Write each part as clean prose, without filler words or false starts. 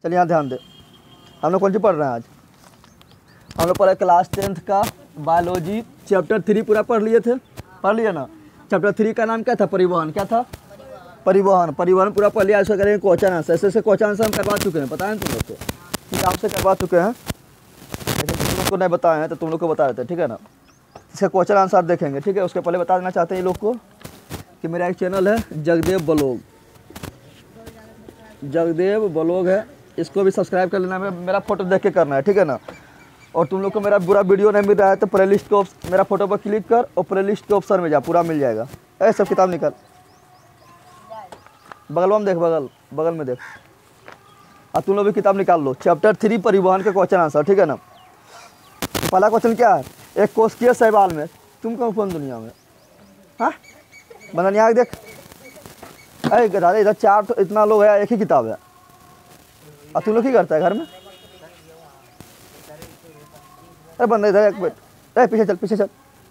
चलिए यहाँ ध्यान दे, हम लोग कौन सी पढ़ रहे हैं आज? हम लोग पढ़े क्लास 10th का बायोलॉजी चैप्टर 3 पूरा पढ़ लिए थे, पढ़ लिया ना। चैप्टर 3 का नाम क्या था? परिवहन। क्या था? परिवहन। परिवहन पूरा पढ़ लिया। इसका करेंगे क्वेश्चन आंसर। ऐसे क्वेश्चन आंसर हम करवा चुके हैं, पता है तुम लोग को, किताब से करवा चुके हैं। तुम लोग को नहीं बताए हैं तो तुम लोग को बता देते हैं, ठीक है ना। इसका क्वेश्चन आंसर देखेंगे, ठीक है। उसके पहले बता देना चाहते हैं ये लोग को कि मेरा एक चैनल है जगदेव ब्लॉग, जगदेव ब्लॉग है, इसको भी सब्सक्राइब कर लेना। मेरा फोटो देख के करना है, ठीक है ना। और तुम लोग को मेरा पूरा वीडियो नहीं मिल रहा है तो प्ले लिस्ट को मेरा फोटो पर क्लिक कर और प्ले लिस्ट के ऑप्शन में जा, पूरा मिल जाएगा। ऐसे सब किताब निकल, बगल में देख, बगल में देख। और तुम लोग भी किताब निकाल लो, चैप्टर 3 परिवहन के क्वेश्चन आंसर, ठीक है ना। पहला क्वेश्चन क्या है? एक कोशिकीय शैवाल में तुम कौन दुनिया में? हाँ बंदन यहाँ देख, अरे दादा इधर 4 इतना लोग है, एक ही किताब है। और तुम लोग क्या करता है घर में? अरे बंदा इधर एक मिनट, अरे पीछे चल, पीछे चल।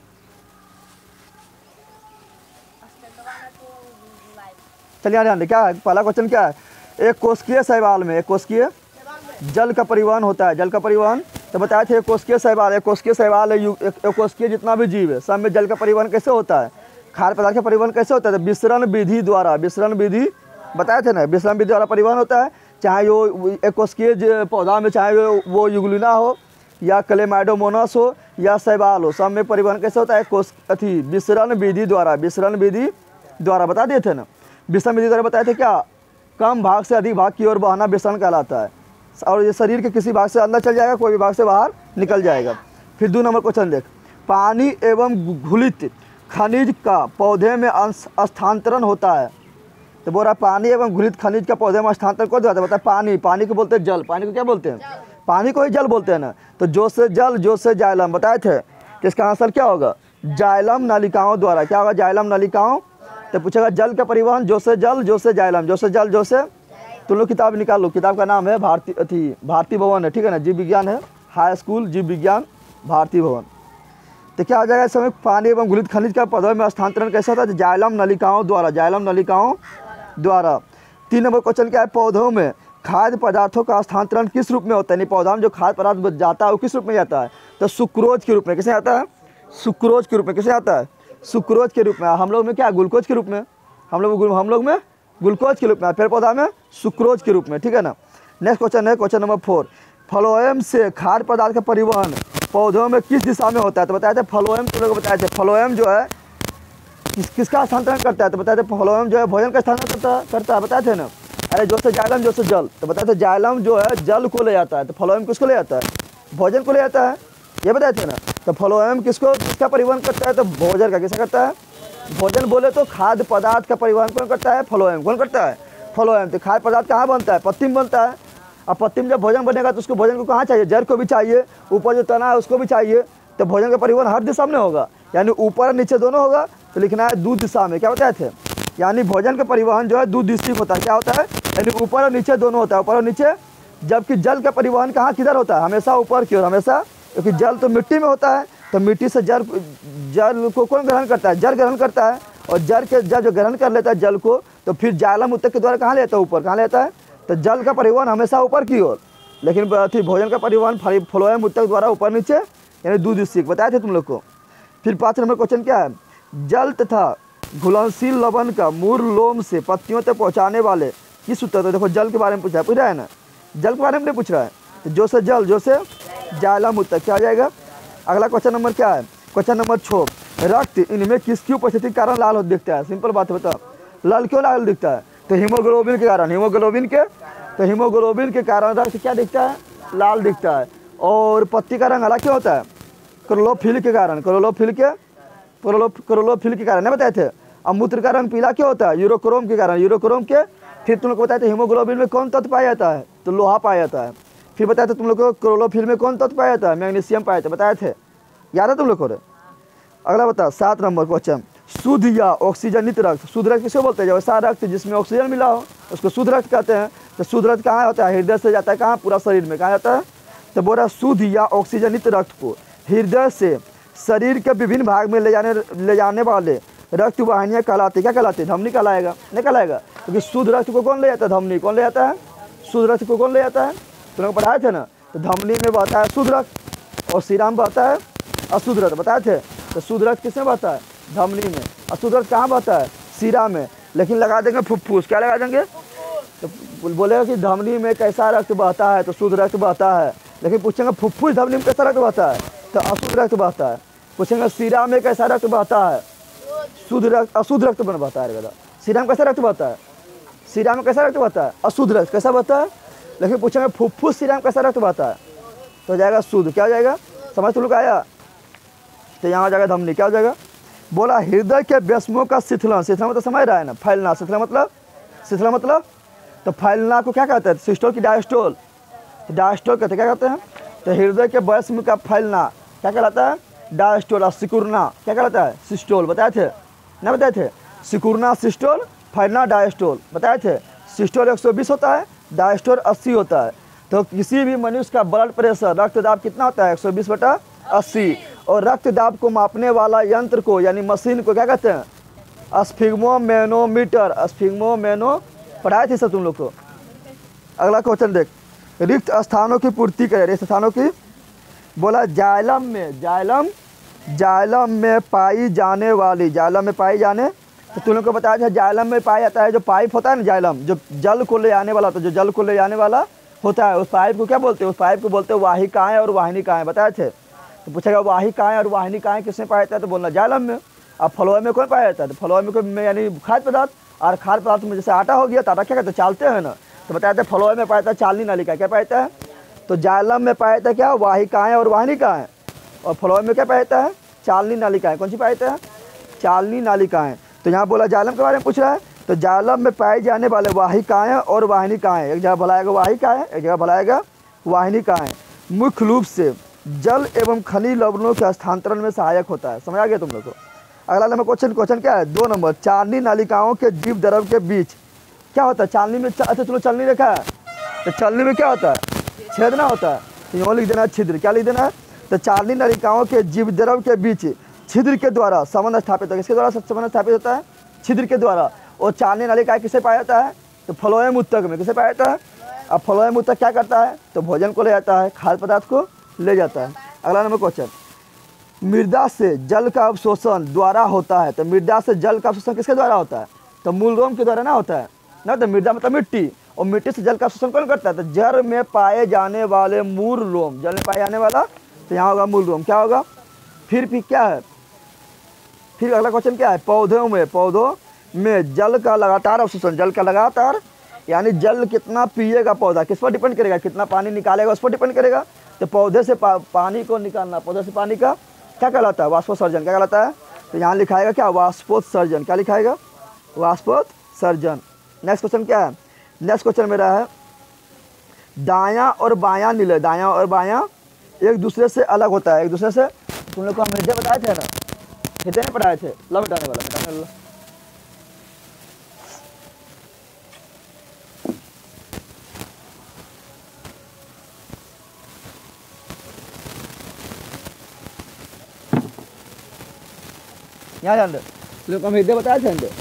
चलिए ध्यान दे, क्या है पहला क्वेश्चन? क्या है? एक कोशिकीय शैवाल में, एक कोशिकीय जल का परिवहन होता है। जल का परिवहन तो बताए थे, कोशिकीय शैवाल, एक कोशिकीय शैवाल है, एक कोशिकीय जितना भी जीव है सब में जल का परिवहन कैसे होता है? खाद्य पदार्थ का परिवहन कैसे होता है? तो विसरण विधि द्वारा, विसरण विधि बताए थे ना, विसरण विधि द्वारा परिवहन होता है। चाहे वो एक कोशिकीय पौधा में, चाहे वो युगलिना हो या क्लेमाइडोमोनास हो या शैवाल हो, सब में परिवहन कैसे होता है? विसरण विधि द्वारा, विसरण विधि द्वारा बता दिए थे ना। विसरण विधि द्वारा बताए थे क्या? कम भाग से अधिक भाग की ओर बहना विसरण कहलाता है। और ये शरीर के किसी भाग से अंदर चल जाएगा, कोई भी भाग से बाहर निकल जाएगा। फिर 2 नंबर क्वेश्चन देख, पानी एवं घुलित खनिज का पौधे में स्थानांतरण होता है। तो बोल रहा पानी एवं घुलित खनिज का पौधे में स्थानांतरण कौन होता है? बता, पानी। पानी को बोलते हैं जल। पानी को क्या बोलते हैं? पानी को ही जल बोलते हैं ना। तो जो से जल, जो से जाइलम बताए थे, तो इसका आंसर क्या होगा? जाइलम नलिकाओं द्वारा। क्या होगा? जाइलम नलिकाओं। तो पूछेगा जल का परिवहन, जो से जल, जो से जाइलम, जो से जल, जो से। तुम लोग किताब निकाल लो, किताब का नाम है भारती भवन है, ठीक है ना। जीव विज्ञान है, हाई स्कूल जीव विज्ञान भारती भवन। तो क्या आ जाएगा इस समय? पानी एवं घुलित खनिज का पौधों में स्थानांतरण कैसे होता है? जाइलम नलिकाओं द्वारा, जाइलम नलिकाओं द्वारा। 3 नंबर क्वेश्चन क्या है? पौधों में खाद्य पदार्थों का स्थानांतरण किस रूप में होता है? नहीं, पौधा में जो खाद्य पदार्थ जाता है वो किस रूप में जाता है? तो सुक्रोज के रूप में। कैसे आता है? सुक्रोज के रूप में। कैसे आता है? सुक्रोज के रूप में। हम लोग में क्या? ग्लूकोज के रूप में। हम लोग में ग्लूकोज के रूप में, पेड़ पौधा में सुक्रोज के रूप में, ठीक है ना। नेक्स्ट क्वेश्चन है क्वेश्चन नंबर 4, फ्लोएम से खाद्य पदार्थ का परिवहन पौधों में किस दिशा में होता है? तो बताए थे फ्लोएम, तुम लोग बताए थे फ्लोएम जो है किसका स्थानांतरण करता है? तो बताए थे फ्लोएम जो है भोजन का स्थानांतरण करता है, बताए थे ना। अरे जो से जाइलम, जो से जल। तो बताए थे जाइलम जो है जल को ले जाता है, तो फ्लोएम किसको ले जाता है? भोजन को ले जाता है, ये बताए थे ना। तो फ्लोएम किसका परिवहन करता है? तो भोजन का। कैसे करता है? भोजन बोले तो खाद्य पदार्थ का परिवहन कौन करता है? फ्लोएम। कौन करता है? फ्लोएम। तो खाद्य पदार्थ कहाँ बनता है? पत्ती में बनता है। और पत्ती में जब भोजन बनेगा तो उसको भोजन को कहाँ चाहिए? जड़ को भी चाहिए, ऊपर जो तना है उसको भी चाहिए। तो भोजन का परिवहन हर दिशा में होगा, यानी ऊपर और नीचे दोनों होगा। तो लिखना है 2 दिशा में। क्या बताए थे? यानी भोजन का परिवहन जो है 2 दिशात्मक होता है। क्या होता है? यानी ऊपर और नीचे दोनों होता है, ऊपर और नीचे। जबकि जल का परिवहन कहाँ किधर होता है? हमेशा ऊपर की ओर, हमेशा। क्योंकि जल तो मिट्टी में होता है, तो मिट्टी से जल को कौन ग्रहण करता है? जल ग्रहण करता है। और जल जो ग्रहण कर लेता है जल को, तो फिर जाइलम ऊतक के द्वारा कहाँ लेता है? ऊपर। कहाँ लेता है? तो जल का परिवहन हमेशा ऊपर की ओर, लेकिन भोजन का परिवहन फ्लोएम ऊतक द्वारा ऊपर नीचे, यानी 2 दिशात्मक बताए थे तुम लोग को। फिर 5 नंबर क्वेश्चन क्या है? जल तथा घुलनशील लवण का मूल लोम से पत्तियों तक पहुँचाने वाले किस सूत्र? तो देखो जल के बारे में पूछ रहा है ना, जल के बारे में नहीं पूछ रहा है। तो जो से जल, जो से जाइलम ऊतक। क्या आ जाएगा? अगला क्वेश्चन नंबर क्या है? क्वेश्चन नंबर 6, रक्त इनमें किसकी उपस्थिति के कारण लाल दिखता है? सिंपल बात है, बताओ लाल क्यों लाल दिखता है? तो हीमोग्लोबिन के कारण। हीमोग्लोबिन के कारण रक्त क्या दिखता है? लाल दिखता है। और पत्ती का रंग हरा क्यों होता है? क्लोरोफिल के कारण। क्लोरोफिल के कारण नहीं बताए थे। अब मूत्र का रंग पीला क्यों होता है? यूरोक्रोम के कारण। यूरोक्रोम के। फिर तुम लोग को बताए थे हीमोग्लोबिन में कौन तत्व पाया जाता है? तो लोहा पाया जाता है। फिर बताए थे तुम लोग को क्लोरोफिल में कौन तत्व पाया जाता है? मैग्नीशियम पाया जाता है, बताए थे, याद है तुम लोग को? अगला बता 7 नंबर क्वेश्चन, शुद्ध या ऑक्सीजनित रक्त। शुद्ध रक्त किसको बोलते हैं? जब ऐसा रक्त जिसमें ऑक्सीजन मिला हो उसको शुद्ध रक्त कहते हैं। तो शुद्ध रक्त कहाँ होता है? हृदय से जाता है। कहाँ? पूरा शरीर में। कहाँ जाता है? तो बोल रहा शुद्ध या ऑक्सीजनित रक्त को हृदय से शरीर के विभिन्न भाग में ले जाने वाले रक्त वाहिनियाँ कहलाती। क्या कहलाती? धमनी कहलाएगा, नहीं कहलाएगा? क्योंकि शुद्ध रक्त को कौन ले जाता है? धमनी। कौन ले जाता है? शुद्ध रक्त को कौन ले जाता है? तुम लोग पढ़ाए थे ना। तो धमनी में बहता है शुद्ध रक्त और शिरा में बहता है अशुद्ध रक्त, बताए थे। तो शुद्ध रक्त किसमें बहता है? धमनी में। अशुद्ध रक्त कहाँ बहता है? शिरा में। लेकिन लगा देंगे फुफ्फुस, क्या लगा देंगे? तो बोलेगा कि धमनी में कैसा रक्त बहता है, तो शुद्ध रक्त बहता है। लेकिन पूछेंगे फुफ्फुस धमनी में कैसा रक्त बहता है, तो अशुद्ध रक्त बहता है। पूछेंगे शिरा में कैसा रक्त बहता है, शुद्ध रक्त अशुद्ध रक्त बन बहता है। शिरा में कैसा रक्त बहता है? शिरा में कैसा रक्त बहता है? अशुद्ध रक्त। कैसा बहता है? लेकिन पूछेंगे फुफ्फुस शिरा में कैसा रक्त बहता है, तो हो जाएगा शुद्ध। क्या हो जाएगा? समझ तो लोग आया? तो यहाँ हो जाएगा धमनी। क्या हो जाएगा? बोला हृदय के व्यस्मों का शिथिलन। शिथिलन मतलब समझ रहा है ना, फैलना। शिथिलन मतलब तो फैलना को क्या कहते हैं? सिस्टोल की डायस्टोल? तो डायस्टोल कहते क्या कहते हैं? तो हृदय के व्यस्म का फैलना क्या कहलाता है? डायस्टोल। और सिकुड़ना क्या कहलाता है? सिस्टोल। बताए थे ना? बताए थे। सिकुड़ना सिस्टोल, फैलना डायस्टोल। बताए थे। सिस्टोल 120 होता है, डायस्टोल 80 होता है। तो किसी भी मनुष्य का ब्लड प्रेशर, रक्तदाब कितना होता है? 120/80। और रक्तदाब को मापने वाला यंत्र को यानी मशीन को क्या कहते हैं? स्फिग्मोमेनोमीटर। स्फिग्मोमेनो पढ़ाए थे सब तुम लोग को। अगला क्वेश्चन देख, रिक्त स्थानों की पूर्ति करे। रिक्त स्थानों की बोला जाइलम में पाई जाने वाली, जाइलम में पाई जाने, तो तुम लोग को बताया था जाइलम में पाया जाता है जो पाइप होता है ना, जाइलम जो जल को ले आने वाला होता है, जो जल को ले जाने वाला होता है, उस पाइप को क्या बोलते हैं? उस पाइप को बोलते हैं वाहिकाएं और वाहिनिकाएं। बताए थे। तो पूछेगा वाहिकाएं और वाहिनिकाएं किसमें पाया जाता है, तो बोलना जाइलम में। अब फलोए में कौन पाया जाता है? तो फलोए में कोई यानी खाद्य पदार्थ। और खाद्य पदार्थ में जैसे आटा हो गया, तो आटा क्या कहते हैं? चालते हैं ना। तो बताया था फलोए में पाया जाता है चालनी नालिका। क्या पाया जाता है? तो जाइलम में पाया जाता है क्या? वाहिकाएं और वाहिनिकाएं। और फलोए में क्या पाया जाता है? चालनी नालिकाएं। कौन सी पाया जाता है? चालनी नालिकाएं। तो यहाँ बोला जाइलम के बारे में पूछ रहा है। तो जाइलम में पाए जाने वाले वाहिकाएं और वाहिनिकाएं, एक जगह भलाएगा वाहिकाएं, एक जगह भलाएगा वाहिनिकाएं, मुख्य रूप से जल एवं खनिज लवणों के हस्तांतरण में सहायक होता है। समझ आ गया तुम लोग को? अगला नंबर क्वेश्चन क्या है? 2 नंबर, चालनी नालिकाओं के जीव द्रव के बीच क्या होता है? चालनी में अच्छा चलो चलनी देखा है, तो चलनी में क्या होता है? छेदना होता है। तो यहाँ लिख देना है छिद्र। क्या लिख देना है? तो चालनी नालिकाओं के जीव द्रव के बीच छिद्र के द्वारा संबंध स्थापित होता है। किसके द्वारा संबंध स्थापित होता है? छिद्र के द्वारा। और चालनी नालिका किसे पाया जाता है? तो फ्लोएम उत्तक में। किसे पाया जाता है? अब फ्लोएम उत्तक क्या करता है? तो भोजन को ले जाता है, खाद्य पदार्थ को ले जाता है। अगला नंबर क्वेश्चन, मृदा से जल का अवशोषण द्वारा होता है। तो मृदा से जल का अवशोषण किसके द्वारा होता है? तो मूल रोम के द्वारा ना होता है ना। तो मृदा मतलब मिट्टी, और मिट्टी से जल का अवशोषण कौन करता है? तो जल में पाए जाने वाले मूल रोम। जल में पाए जाने वाला, तो यहाँ होगा मूल रोम। क्या होगा? फिर क्या है? फिर अगला क्वेश्चन क्या है? पौधों में जल का लगातार अवशोषण। जल का लगातार यानी जल कितना पिएगा पौधा, किस पर डिपेंड करेगा? कितना पानी निकालेगा उस पर डिपेंड करेगा। तो पौधे से पानी को निकालना, पौधे से पानी का क्या कहलाता है? वाष्पोत्सर्जन। क्या कहलाता है? तो यहाँ लिखाएगा क्या? वाष्पोत्सर्जन। क्या लिखाएगा? वाष्पोत्सर्जन। नेक्स्ट क्वेश्चन क्या है? नेक्स्ट क्वेश्चन मेरा है, दायां और बायां निलय। दायां और बायां एक दूसरे से अलग होता है। एक दूसरे से, तुम लोग को हम हृदय बताए थे ना, हृदय में पढ़ाए थे। ला मिटाने वाला यहाँ ध्यान दे। तुम लोग को हम हृदय बताए थे हृदय,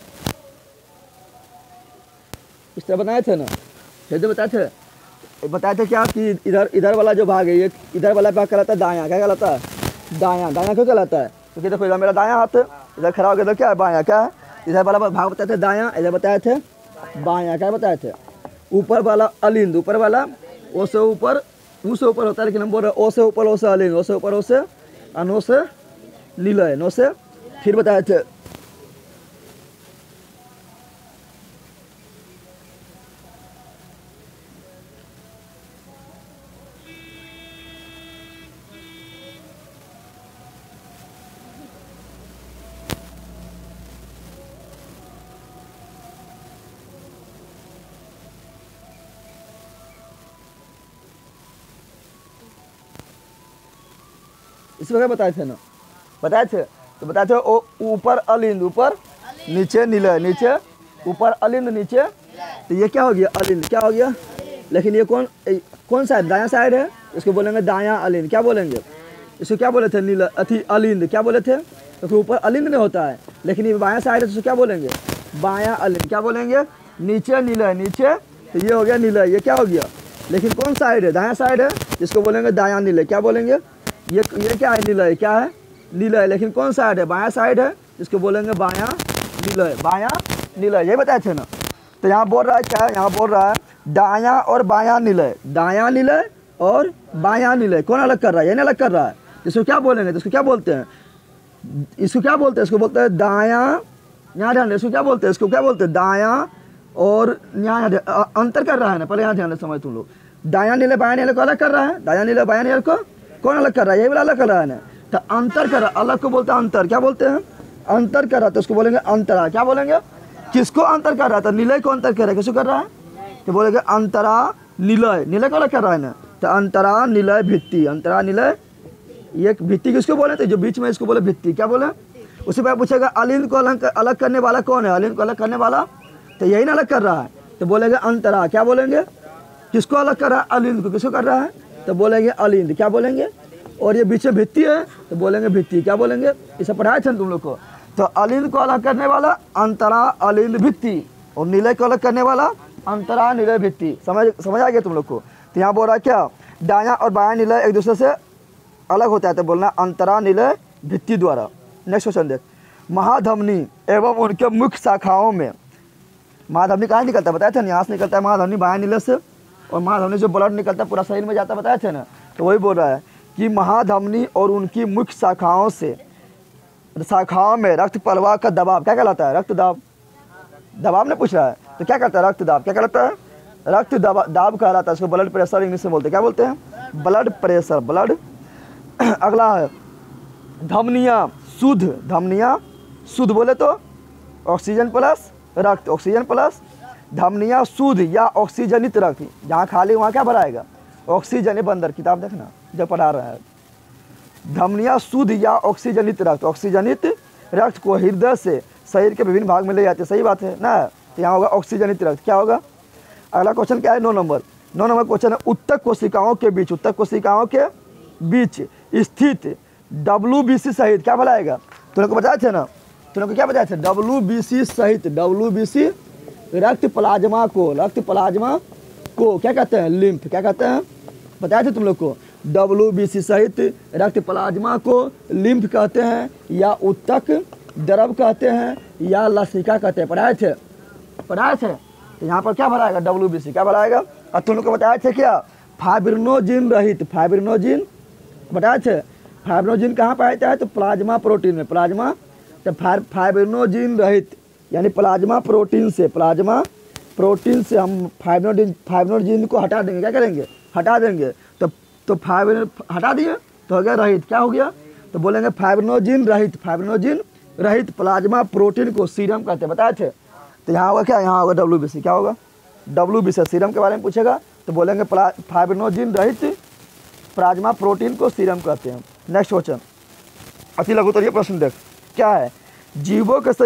इस तरह बनाए थे ना, हृदय बताए थे। बताए थे क्या कि इधर वाला जो भाग है, ये इधर वाला भाग कहलाता है दायां। क्या कहलाता है? दायां। दायां क्यों कहलाता है? क्योंकि देखो इधर मेरा दायां हाथ इधर खड़ा हो गया, इधर क्या है? बायां। क्या है? इधर वाला भाग बताए थे दायां, इधर बताए थे बायां। क्या बताए थे? ऊपर वाला अलिंद, ऊपर वाला ओ से ऊपर, ऊ से ऊपर होता है, लेकिन हम बोल रहे ओ से ऊपर ओ से अलिंद, ओ से ऊपर ओ से, अनो से नीलय, नो से फिर बताए थे। इस वगैरह बताए थे ना, बताए थे। तो बताए थे ऊपर अलिंद, ऊपर नीचे नीले, नीचे ऊपर अलिंद नीचे। तो ये क्या हो गया? अलिंद। क्या हो गया? लेकिन ये कौन सा है? दायां साइड है, इसको बोलेंगे दायां अलिंद। क्या बोलेंगे? इसको क्या बोले थे? नीला अथी अलिंद। क्या बोले थे? तो ऊपर अलिंद नहीं होता है, लेकिन ये बायां साइड है, तो इसको क्या बोलेंगे? बायां अलिंद। क्या बोलेंगे? नीचे नीले, नीचे तो ये हो गया निलय, ये क्या हो गया, लेकिन कौन साइड है, दायां साइड है, जिसको बोलेंगे दायां निलय। क्या बोलेंगे, ये क्या है, निलय, क्या है, निलय, लेकिन कौन साइड है, बायां साइड है, जिसको बोलेंगे बायां निलय, बायां निलय, ये बताए थे ना। तो यहाँ बोल रहा है क्या, यहाँ बोल रहा है दायां और बायां निलय, दायां निलय और बायां निलय, कौन अलग कर रहा है, ये नहीं अलग कर रहा है। इसको क्या बोलेंगे, तो इसको क्या बोलते हैं, इसको क्या बोलते हैं, इसको बोलते हैं दायां, यहाँ ध्यान दे, इसको क्या बोलते हैं, इसको क्या बोलते हैं, दायां और यहाँ अंतर कर रहा है ना, पहले यहाँ ध्यान दे, समझ तुम लोग, दायां निलय बायां निलय को अलग कर रहा है, दायां निलय बायां निलय को कौन अलग कर रहा है, यही वाला अलग कर रहा है ना। तो अंतर कर रहा, अलग को बोलते हैं अंतर, क्या बोलते हैं, अंतर कर रहा, तो उसको बोलेंगे अंतरा। क्या बोलेंगे, किसको अंतर कर रहा था, निलय को अंतर कर रहा है, किसको कर रहा है, तो बोलेंगे अंतरा निलय, निलय को अलग कर रहा है ना। तो अंतरा निलय भित्ति, अंतरा निलय, ये भित्ति किसको बोले थे, जो बीच में, इसको बोले भित्ति। क्या बोले, उसी पर पूछेगा अलिंद को अलग करने वाला कौन है, अलिंद को अलग करने वाला, तो यही ना अलग कर रहा है, तो बोलेंगे अंतरा। क्या बोलेंगे, किसको अलग कर रहा है, अलिंद को, किसको कर रहा है, तो बोलेंगे अलिंद। क्या बोलेंगे, और ये बीच में भित्ति है, तो बोलेंगे भित्ति। क्या बोलेंगे, इसे पढ़ाए थे तुम लोग को। तो अलिंद को अलग करने वाला अंतरा अलिंद भित्ति, और निलय को अलग करने वाला अंतरा निलय भित्ति। समझ आ गया तुम लोग को। तो यहाँ बोल रहा है क्या, दायां और बायां निलय एक दूसरे से अलग होता है, तो बोलना अंतरा निलय भित्ति द्वारा। नेक्स्ट क्वेश्चन देख, महाधमनी एवं उनके मुख्य शाखाओं में, महाधमनी कहाँ निकलता है, बताए थे ना, यहाँ से निकलता है महाधमनी बायां निलय से, और महाधमनी जो ब्लड निकलता है पूरा शरीर में जाता है, बताए थे ना। तो वही बोल रहा है कि महाधमनी और उनकी मुख्य शाखाओं से, शाखाओं में रक्त प्रवाह का दबाव क्या कहलाता है, रक्त दाब, दबाव ने पूछ रहा है, तो क्या कहता है, रक्त दाब, क्या कहलाता है, रक्त दाब कहलाता है, इसको ब्लड प्रेशर इंग्लिश में बोलते हैं। क्या बोलते हैं, ब्लड प्रेशर, ब्लड। अगला है धमनियाँ शुद्ध, धमनियाँ शुद्ध बोले तो ऑक्सीजन प्लस रक्त, ऑक्सीजन प्लस, धमनियाँ शुद्ध या ऑक्सीजनित रक्त, जहाँ खाली वहाँ क्या भराएगा, ऑक्सीजन। बंदर किताब देखना जब पढ़ा रहा है, धमनियाँ शुद्ध या ऑक्सीजनित रक्त, ऑक्सीजनित रक्त को हृदय से शरीर के विभिन्न भाग में ले जाते, सही बात है ना। तो यहाँ होगा ऑक्सीजनित रक्त। क्या होगा, अगला क्वेश्चन क्या है, 9 नंबर क्वेश्चन है, उत्तक कोशिकाओं के बीच, उत्तक कोशिकाओं के बीच स्थित WBC सहित क्या बनाएगा, तुम लोग को बताया थे ना, तुम लोग को क्या बताया थे, WBC सहित, WBC रक्त प्लाज्मा को, रक्त प्लाज्मा को क्या कहते हैं, लिम्फ, क्या कहते हैं, बताए थे तुम लोग को, WBC सहित रक्त प्लाज्मा को लिम्फ कहते हैं, या उत्तक द्रव कहते हैं, या लसिका कहते हैं, पढ़ाए थे। तो यहाँ पर क्या भराएगा, WBC क्या भराएगा। और तुम लोग को बताए थे क्या, फाइब्रिनोजिन रहित, फाइब्रिनोजिन बताए थे, फाइब्रिनोजिन कहाँ पाया जाता है, तो प्लाज्मा प्रोटीन में, प्लाज्मा। तो फाइब्रिनोजिन रहित यानी प्लाज्मा प्रोटीन से, प्लाज्मा प्रोटीन से हम फाइब्रिनोजिन को हटा देंगे, क्या करेंगे, हटा देंगे। तो फाइब्रिन हटा दिए तो हो गया रहित, क्या हो गया, तो बोलेंगे फाइब्रिनोजिन रहित, फाइब्रिनोजिन रहित प्लाज्मा प्रोटीन को सीरम कहते हैं, बताए थे। तो यहाँ होगा क्या, यहाँ होगा WBC, क्या होगा, WBC सीरम के बारे में पूछेगा, तो बोलेंगे फाइब्रिनोजिन रहित प्लाज्मा प्रोटीन को सीरम कहते हैं। नेक्स्ट क्वेश्चन, अति लघुत्तरीय प्रश्न देख, क्या है, जीवों के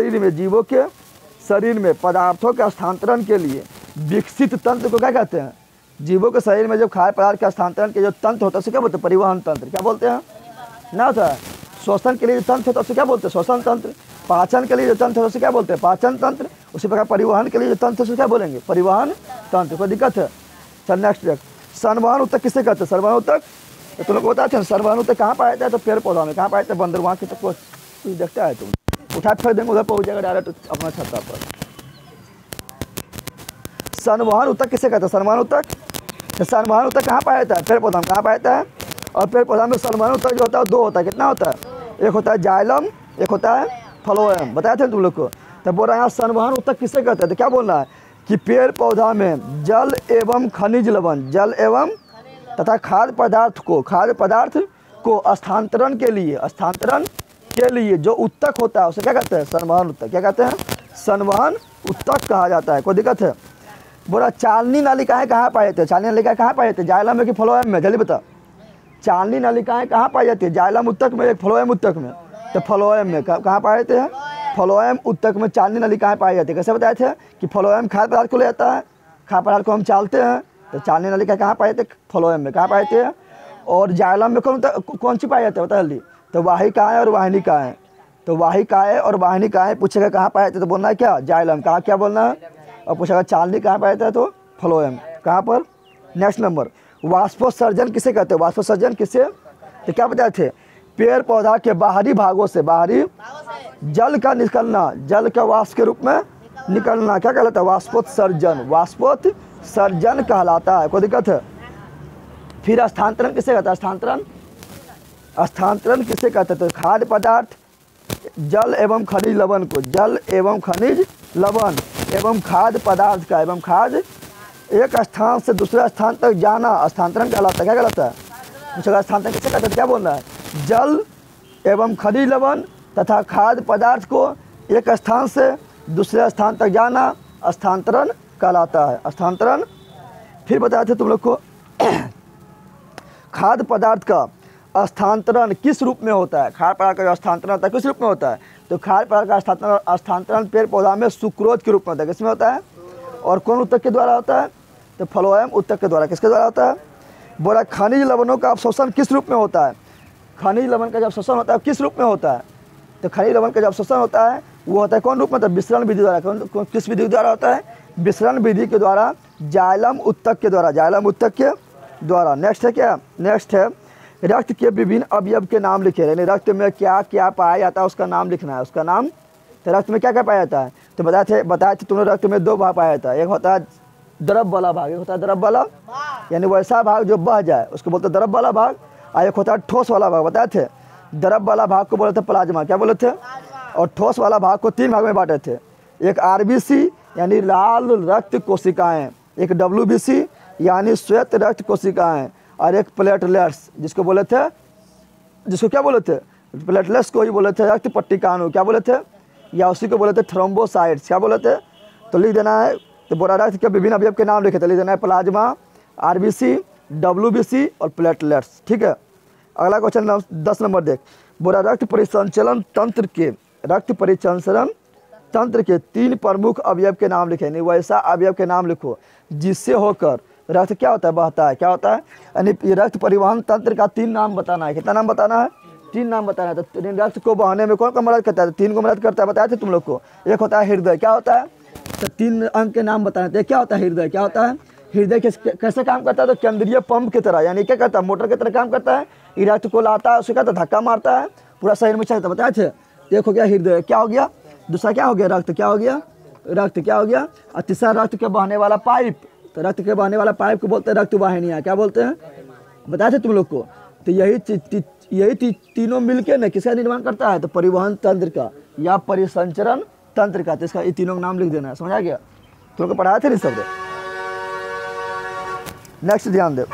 शरीर में पदार्थों के हस्तांतरण के लिए विकसित तंत्र को क्या कहते हैं, जीवों के शरीर में जब खाद्य पदार्थ के हस्तांतरण के जो तंत्र होता है उसे क्या बोलते हैं, परिवहन तंत्र, क्या बोलते हैं ना, होता है श्वसन के लिए जो तंत्र होता है उसे क्या बोलते हैं, श्वसन तंत्र, पाचन के लिए जो तंत्र है उसे क्या बोलते हैं, पाचन तंत्र, उसी प्रकार परिवहन के लिए जो तंत्र है उसे क्या बोलेंगे, परिवहन तंत्र। कोई दिक्कत है, चल नेक्स्ट देख, संवहन ऊतक किसे कहते हैं, संवहन ऊतक, तो तुम लोग को बताते हैं संवहन ऊतक कहाँ पाया जाता है, तो पेड़ पौधा में, कहाँ पाया जाता है, बंदर, वहाँ के तक कुछ देखता है, तुम उठा फेंक देंगे उधर पहुँच जाएगा डायरेक्ट अपना छत्ता पर। संवहन ऊतक किसे कहते हैं, संवहन ऊतक, तो संवहन ऊतक कहाँ पाया जाता है, पेड़ पौधा में, कहाँ पाया जाता है, और पेड़ पौधा में संवहन ऊतक जो होता है 2 होता है, कितना होता है, एक होता है जाइलम, एक होता है फ्लोएम, बताए थे तुम लोग को। तो बोल रहा है यहाँ संवहन ऊतक किसे कहते हैं, तो क्या बोल रहा है कि पेड़ पौधा में जल एवं खनिज लवण, जल एवं तथा खाद्य पदार्थ को स्थानांतरण के लिए जो उत्तक होता है उसे क्या कहते हैं, संवहन उत्तक, क्या कहते हैं, संवहन उत्तक कहा जाता है। कोई दिक्कत है, बोला चालनी नालिकाएं कहाँ पाए जाते हैं, चालनी नालिकाएं कहाँ पाए जाते हैं, जाइलम में कि फ्लोएम में, जल्दी बता, चालनी नालिकाएं कहाँ पाई जाती है, जाइलम उत्तक में, एक फ्लोएम उत्तक में, तो फ्लोएम में कहाँ पाए जाते हैं, फ्लोएम उत्तक में चालनी नालिकाएं पाई जाती है। कैसे बताए थे कि फ्लोएम खाद्य पदार्थ को ले जाता है, खाद्य पदार्थ को हम चालते हैं, तो चालनी नालिका कहाँ पाए जाते हैं, फ्लोएम में, कहाँ पाए जाते हैं, और जाइलम में कौन सी पाई जाती है, बता जल्दी, तो वाहिकाएं और वाहिनिकाएं, तो वाहिकाएं और वाहिनिकाएं पूछेगा कहाँ पाए जाते हैं, तो बोलना है क्या, जाइलम, कहाँ क्या बोलना है, और पूछेगा चालनी कहाँ पाया जाता है, तो फ्लोएम। कहाँ पर? नेक्स्ट नंबर, वाष्पोत्सर्जन किसे कहते हैं? वाष्पोत्सर्जन किसे? तो क्या बताए थे? पेड़ पौधा के बाहरी भागों से बाहरी जल का निकलना, जल का वाष्प के रूप में निकलना क्या कहलाता है? वाष्पोत्सर्जन। वाष्पोत्सर्जन कहलाता है। कोई दिक्कत है? फिर स्थानांतरण किसे कहता है? स्थानांतरण किसे कहते हैं? तो खाद्य पदार्थ, जल एवं खनिज लवण को, जल एवं खनिज लवण एवं खाद्य पदार्थ का एवं खाद्य एक स्थान से दूसरे स्थान तक जाना स्थानांतरण कहलाता है। क्या कहलाता है? दूसरा स्थानांतरण किसे कहते हैं? क्या बोल रहा है? जल एवं खनिज लवण तथा खाद्य पदार्थ को एक स्थान से दूसरे स्थान तक जाना स्थानांतरण कहलाता है। स्थानांतरण। फिर बताए थे तुम लोग को खाद्य पदार्थ का स्थानांतरण किस रूप में होता है? खाद्य पदार्थ का जो स्थानांतरण होता है किस रूप में होता है? तो खाद्य पदार्थ का स्थानांतरण पेड़ पौधा में सुक्रोज के रूप में होता है। किसमें होता है? और कौन ऊतक के द्वारा होता है? तो फ्लोएम ऊतक के द्वारा। किसके द्वारा होता है? बोला खनिज लवणों का अवशोषण किस रूप में होता है? खनिज लवण का जब अवशोषण होता है किस रूप में होता है? तो खनिज लवण का जब अवशोषण होता है वो होता है कौन रूप में? तो विसरण विधि द्वारा। किस विधि द्वारा होता है? विसरण विधि के द्वारा, जाइलम ऊतक के द्वारा। जाइलम ऊतक के द्वारा। नेक्स्ट है क्या? नेक्स्ट है रक्त के विभिन्न अवयव के नाम लिखे। यानी रक्त में क्या क्या पाया जाता है उसका नाम लिखना है। उसका नाम। तो रक्त में क्या क्या पाया जाता है? तो बताए थे तुमने रक्त में दो भाग पाया जाता है। एक होता है द्रव वाला भाग, एक होता है द्रव वाला यानी वैसा भाग जो बह जाए उसको बोलते हैं द्रव वाला भाग, और एक होता है ठोस वाला भाग। बताए थे द्रव वाला भाग को बोले थे प्लाज्मा। क्या बोले थे? और ठोस वाला भाग को तीन भाग में बांटे थे। एक आरबीसी यानी लाल रक्त कोशिकाएं, एक डब्ल्यूबीसी यानी श्वेत रक्त कोशिकाएं, और एक प्लेटलेट्स जिसको बोले थे, जिसको क्या बोले थे? प्लेटलेट्स को ही बोले थे रक्त पट्टिकाणु। क्या बोले थे? या उसी को बोले थे थ्रोम्बोसाइट्स। क्या बोले थे? तो लिख देना है। तो बोरा रक्त के विभिन्न अवयव के नाम लिखे थे। लिख देना है प्लाज्मा, आरबीसी, डब्ल्यूबीसी और प्लेटलेट्स। ठीक है। अगला क्वेश्चन 10 नंबर देख। बोरा रक्त परिसंचरण तंत्र के, रक्त परिसंचरण तंत्र के 3 प्रमुख अवयव के नाम लिखे। नहीं वैसा अवयव के नाम लिखो जिससे होकर रक्त क्या होता है? बहता है। क्या होता है? यानी रक्त परिवहन तंत्र का 3 नाम बताना है। कितना नाम बताना है? 3 नाम बताना है। तो रक्त को बहने में कौन मदद करता है? 3 को मदद करता है। बताए थे तुम लोग को। एक होता है हृदय। क्या होता है? तो 3 अंक के नाम बताने थे। क्या होता है हृदय? क्या होता है? हृदय कैसे काम करता है? तो केंद्रीय पंप की तरह, यानी क्या करता है? मोटर की तरह काम करता है। ये रक्त को लाता है, उसके कहता है धक्का मारता है, पूरा शरीर में चलता है। बताए थे। एक हो गया हृदय। क्या हो गया? दूसरा क्या हो गया? रक्त। क्या हो गया? रक्त। क्या हो गया? और तीसरा रक्त के बहने वाला पाइप। तो रक्त के बहने वाला पाइप को बोलते हैं रक्त वाहिनियाँ। क्या बोलते हैं? बताए थे तुम लोग को। तो यही तीनों मिलके न किसका निर्माण करता है? तो परिवहन तंत्र का या परिसंचरण तंत्र का। तो इसका ये तीनों का नाम लिख देना है। समझ आ गया? तुम लोग को पढ़ाए थे नहीं शब्द। नेक्स्ट ध्यान दे।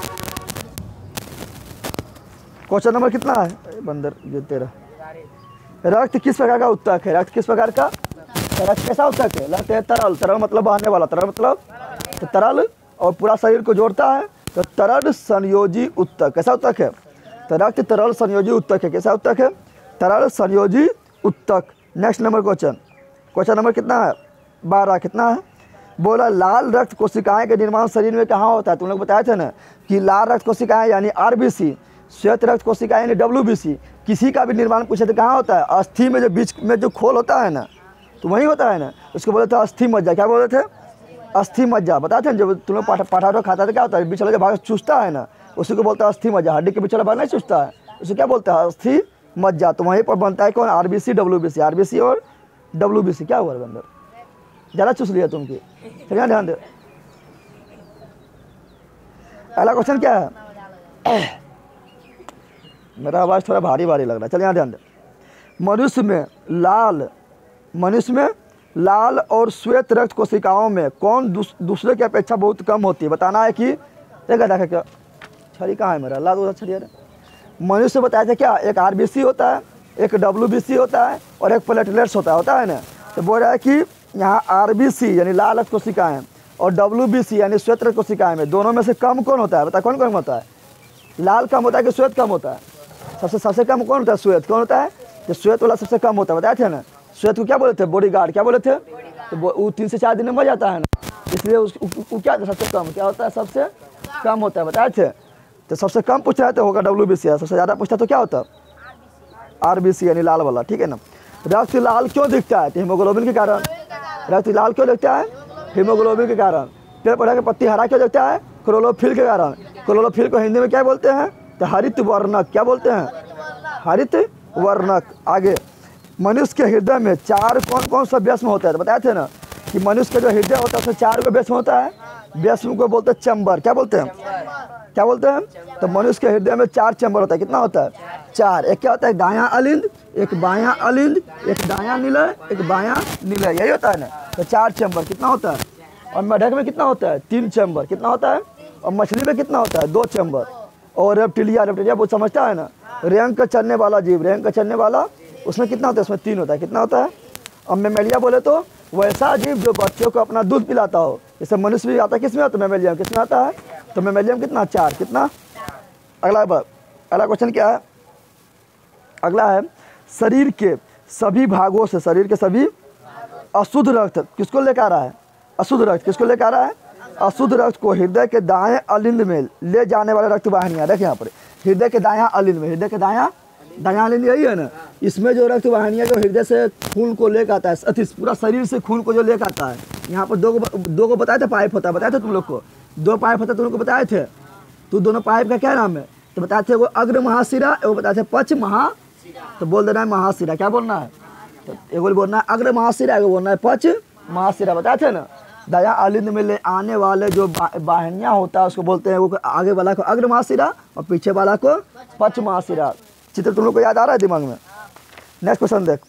क्वेश्चन नंबर कितना है बंदर जो तेरा? रक्त किस प्रकार का ऊतक है? रक्त किस प्रकार का? रक्त कैसा ऊतक है? रक्त है तरल। तरल मतलब बहने वाला। तरल मतलब तो तरल और पूरा शरीर को जोड़ता है। तो तरल संयोजी ऊतक। कैसा ऊतक है? तो रक्त तरल संयोजी ऊतक है। कैसा ऊतक है? तरल संयोजी ऊतक। Next number question. Question number कितना है? 12। कितना है? बोला लाल रक्त कोशिकाएं का निर्माण शरीर में कहाँ होता है? तुम लोग बताए थे ना कि लाल रक्त कोशिकाएं यानी आरबीसी, श्वेत रक्त कोशिकाएं यानी डब्ल्यूबीसी, किसी का भी निर्माण पूछे तो कहाँ होता है? अस्थि में जो बीच में जो खोल होता है ना, तो वही होता है ना, उसको बोलते थे अस्थि मज्जा। क्या बोलते थे? अस्थि मज्जा। बताते हैं जब तुम लोग पटाटो खाता था क्या होता है? बीच वाला जो भाग चूसता है ना, उसी को बोलते हैं अस्थि मज्जा। हड्डी के बीच वाला भाग नहीं चूसता है, उसे क्या बोलते हैं? अस्थि मज्जा। तो वहीं पर बनता है कौन? RBC WBC. आरबीसी और डब्ल्यूबीसी। क्या हुआ बंदर? ज़्यादा चूस लिया तुमकी। चलिए ध्यान दे। अगला क्वेश्चन क्या है? मेरा आवाज़ थोड़ा भारी भारी लग रहा है। चलिए यहाँ ध्यान दे। मनुष्य में लाल और श्वेत रक्त कोशिकाओं में कौन दूसरे की अपेक्षा बहुत कम होती है? बताना है कि देखा क्या छड़ी कहाँ है मेरा? ला दो छड़ी। मनुष्य बताया था क्या? एक आरबीसी होता है, एक डब्ल्यूबीसी होता है और एक प्लेटलेट्स होता है ना। तो बोल रहा है कि यहाँ आरबीसी यानी लाल रक्त कोशिकाएं और डब्ल्यूबीसी यानी श्वेत रक्त कोशिकाएं में दोनों में से कम कौन होता है? बता कौन कम होता है? लाल कम होता है कि श्वेत कम होता है? सबसे कम कौन होता है? श्वेत। कौन होता है? तो श्वेत वाला सबसे कम होता है। बताए थे ना। श्वेत को क्या बोले थे? बॉडीगार्ड। क्या बोले थे? तो वो 3 से 4 दिन में मर जाता है ना, इसलिए उसको क्या सबसे कम क्या होता है? सबसे कम होता है। बताए थे। तो सबसे कम पूछ रहा है तो होगा डब्ल्यूबीसी। सबसे ज़्यादा पूछता तो क्या होता? आरबीसी यानी लाल वाला। ठीक है ना। रक्त लाल क्यों दिखता है? तो हीमोग्लोबिन के कारण। रक्त लाल क्यों दिखता है? हीमोग्लोबिन के कारण। पेड़ पौधा की पत्ती हरा क्यों दिखता है? क्लोरोफिल के कारण। क्लोरोफिल को हिंदी में क्या बोलते हैं? तो हरित वर्णक। क्या बोलते हैं? हरित वर्णक। आगे, मनुष्य के हृदय में 4 कौन कौन सा व्यस्म होता है? तो बताए थे ना कि मनुष्य का जो हृदय होता है उसमें 4 को व्यस्म होता है। व्यस्म को बोलते हैं चैम्बर। क्या बोलते हैं? क्या बोलते हैं? तो मनुष्य के हृदय में 4 चैम्बर होता है। कितना होता है? 4। एक क्या होता है? दायां अलिंद, एक बायां अलिंद, एक दायां निलय, एक बायां निलय, यही होता है ना। तो 4 चैम्बर। कितना होता है? और मेढक में कितना होता है? 3 चैम्बर। कितना होता है? और मछली में कितना होता है? 2 चैम्बर। और रेप्टिलिया वो समझता है ना, रेंग का चलने वाला जीव, रेंग का चलने वाला, उसमें कितना होता है? उसमें 3 होता है। कितना होता है? और मेमेलिया बोले तो वैसा जीव जो बच्चों को अपना दूध पिलाता हो। जैसे मनुष्य भी आता है, किस में आता है? मेमेलियम। किस में आता है? तो मेमेलियम कितना? 4। कितना? अगला क्वेश्चन क्या है? अगला है, शरीर के सभी भागों से, शरीर के सभी अशुद्ध रक्त किसको लेकर आ रहा है? अशुद्ध रक्त किसको लेकर आ रहा है? अशुद्ध रक्त को हृदय के दाएं अलिंद में ले जाने वाले रक्त वाहिनियां। देखिए यहाँ पर हृदय के दायां अलिंद में, हृदय के दायां अलिंद यही है ना। इसमें जो रक्त वाहिनियां जो हृदय से खून को लेकर आता है, अति पूरा शरीर से खून को जो लेकर आता है, यहाँ पर दो को बताए थे पाइप होता है। बताए थे तुम लोग को 2 पाइप होता है, तुम लोग को बताए थे। तो दोनों पाइप का क्या नाम है? तो बताए थे वो अग्र महाशिरा, वो बताए थे पश्च महा। तो बोल देना है महाशिरा। क्या बोलना है? तो एगो बोलना है अग्र महाशिरा, एगो बोलना है पश्च महाशिरा। बताए थे ना। दया अलिंद में ले आने वाले जो वाहिनियाँ होता है उसको बोलते हैं, वो आगे वाला को अग्र महाशिरा और पीछे वाला को पश्च महाशिरा। चित्र तुम लोग को याद आ रहा है दिमाग में? नेक्स्ट क्वेश्चन देख।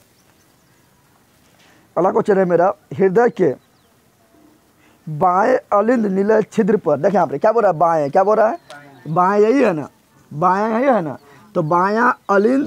अगला क्वेश्चन है मेरा, हृदय के बाएं अलिंद निलय छिद्र पर। देखें यहाँ पे क्या बोल रहा है? बाएं। क्या बोल रहा है? बाएं यही है ना, बायां यही है ना। तो बायां अलिंद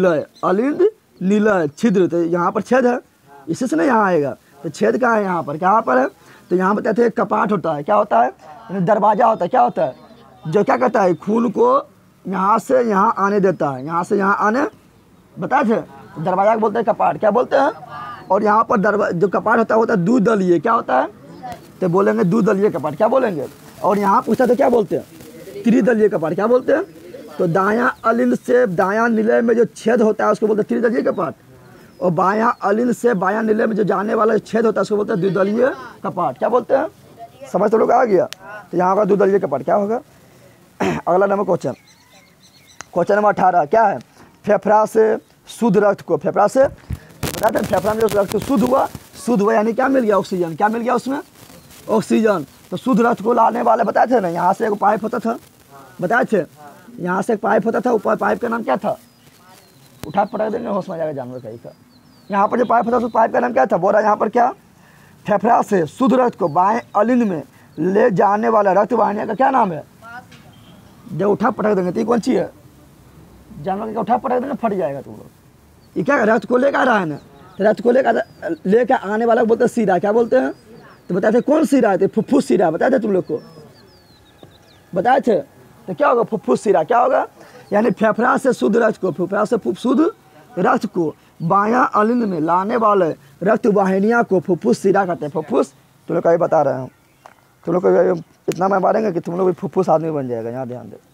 निलय छिद्र, तो यहाँ पर छेद है, इसी से ना यहाँ आएगा। तो छेद कहाँ है? यहाँ पर। कहाँ पर है? तो यहाँ बताते हैं कपाट होता है। क्या होता है? दरवाजा होता है। क्या होता है? जो क्या कहता है? खून को यहाँ से यहाँ आने देता है, यहाँ से यहाँ आने, बताए थे। दरवाजा को बोलते हैं कपाट। क्या बोलते हैं? और यहाँ पर जो कपाट होता है द्विदलीय। क्या होता है? तो बोलेंगे द्विदलीय कपाट। क्या बोलेंगे? और यहाँ पूछा तो क्या बोलते हैं? त्रिदलीय कपाट। क्या बोलते हैं? तो दायां अलिंद से दायां निलय में जो छेद होता है उसको बोलते हैं त्रिदलीय कपाट। और बायां अलिंद से बायां निलय में जो जाने वाला छेद होता है उसको बोलते हैं द्विदलीय कपाट। क्या बोलते हैं? समझ तो लोग आ गया। तो यहाँ का द्विदलीय कपाट क्या होगा? अगला नंबर क्वेश्चन नंबर 18 क्या है? फेफड़ा से शुद्ध रक्त को, फेफड़ा से बताते हैं, फेफड़ा में जो रक्त शुद्ध हुआ यानी क्या मिल गया? ऑक्सीजन। क्या मिल गया उसमें? ऑक्सीजन। तो शुद्ध रक्त को लाने वाले बताए थे ना, यहाँ से एक पाइप होता था। बताए थे यहाँ से एक पाइप होता था, ऊपर पाइप का नाम क्या था? उठा पटक देंगे, होश में जाएगा जानवर कहीं का। यहाँ पर जो पाइप होता था, पाइप का नाम क्या था? बोल रहा है यहाँ पर क्या? फेफड़ा से शुद्ध रक्त को बाएं अलिंद में ले जाने वाला रक्त वाहिनी का क्या नाम है? जब उठा पटक देंगे तो ये कौन सी है? जानवर का उठा पटक देंगे फट जाएगा तुम लोग। ये क्या रक्त को लेकर आ रहा है ना, तो रक्त को लेकर आने वाला बोलते हैं सीरा। क्या बोलते हैं? तो बताए थे कौन सीरा है? फुफ्फुस सीरा। बताए थे तुम लोग को, बताए थे। तो क्या होगा? फुफ्फुस सीरा। क्या होगा? यानी फेफड़ा से शुद्ध रक्त को, फेफड़ा से शुद्ध रक्त को बायां अलिंद में लाने वाले रक्त वाहिनियाँ को फुफ्फुस सीरा कहते हैं। फुफ्फुस तुम लोग का बता रहे हैं, तुम लोग को इतना मैं मारेंगे कि तुम लोग भी फुफ्फुस आदमी बन जाएगा। यहाँ ध्यान दे।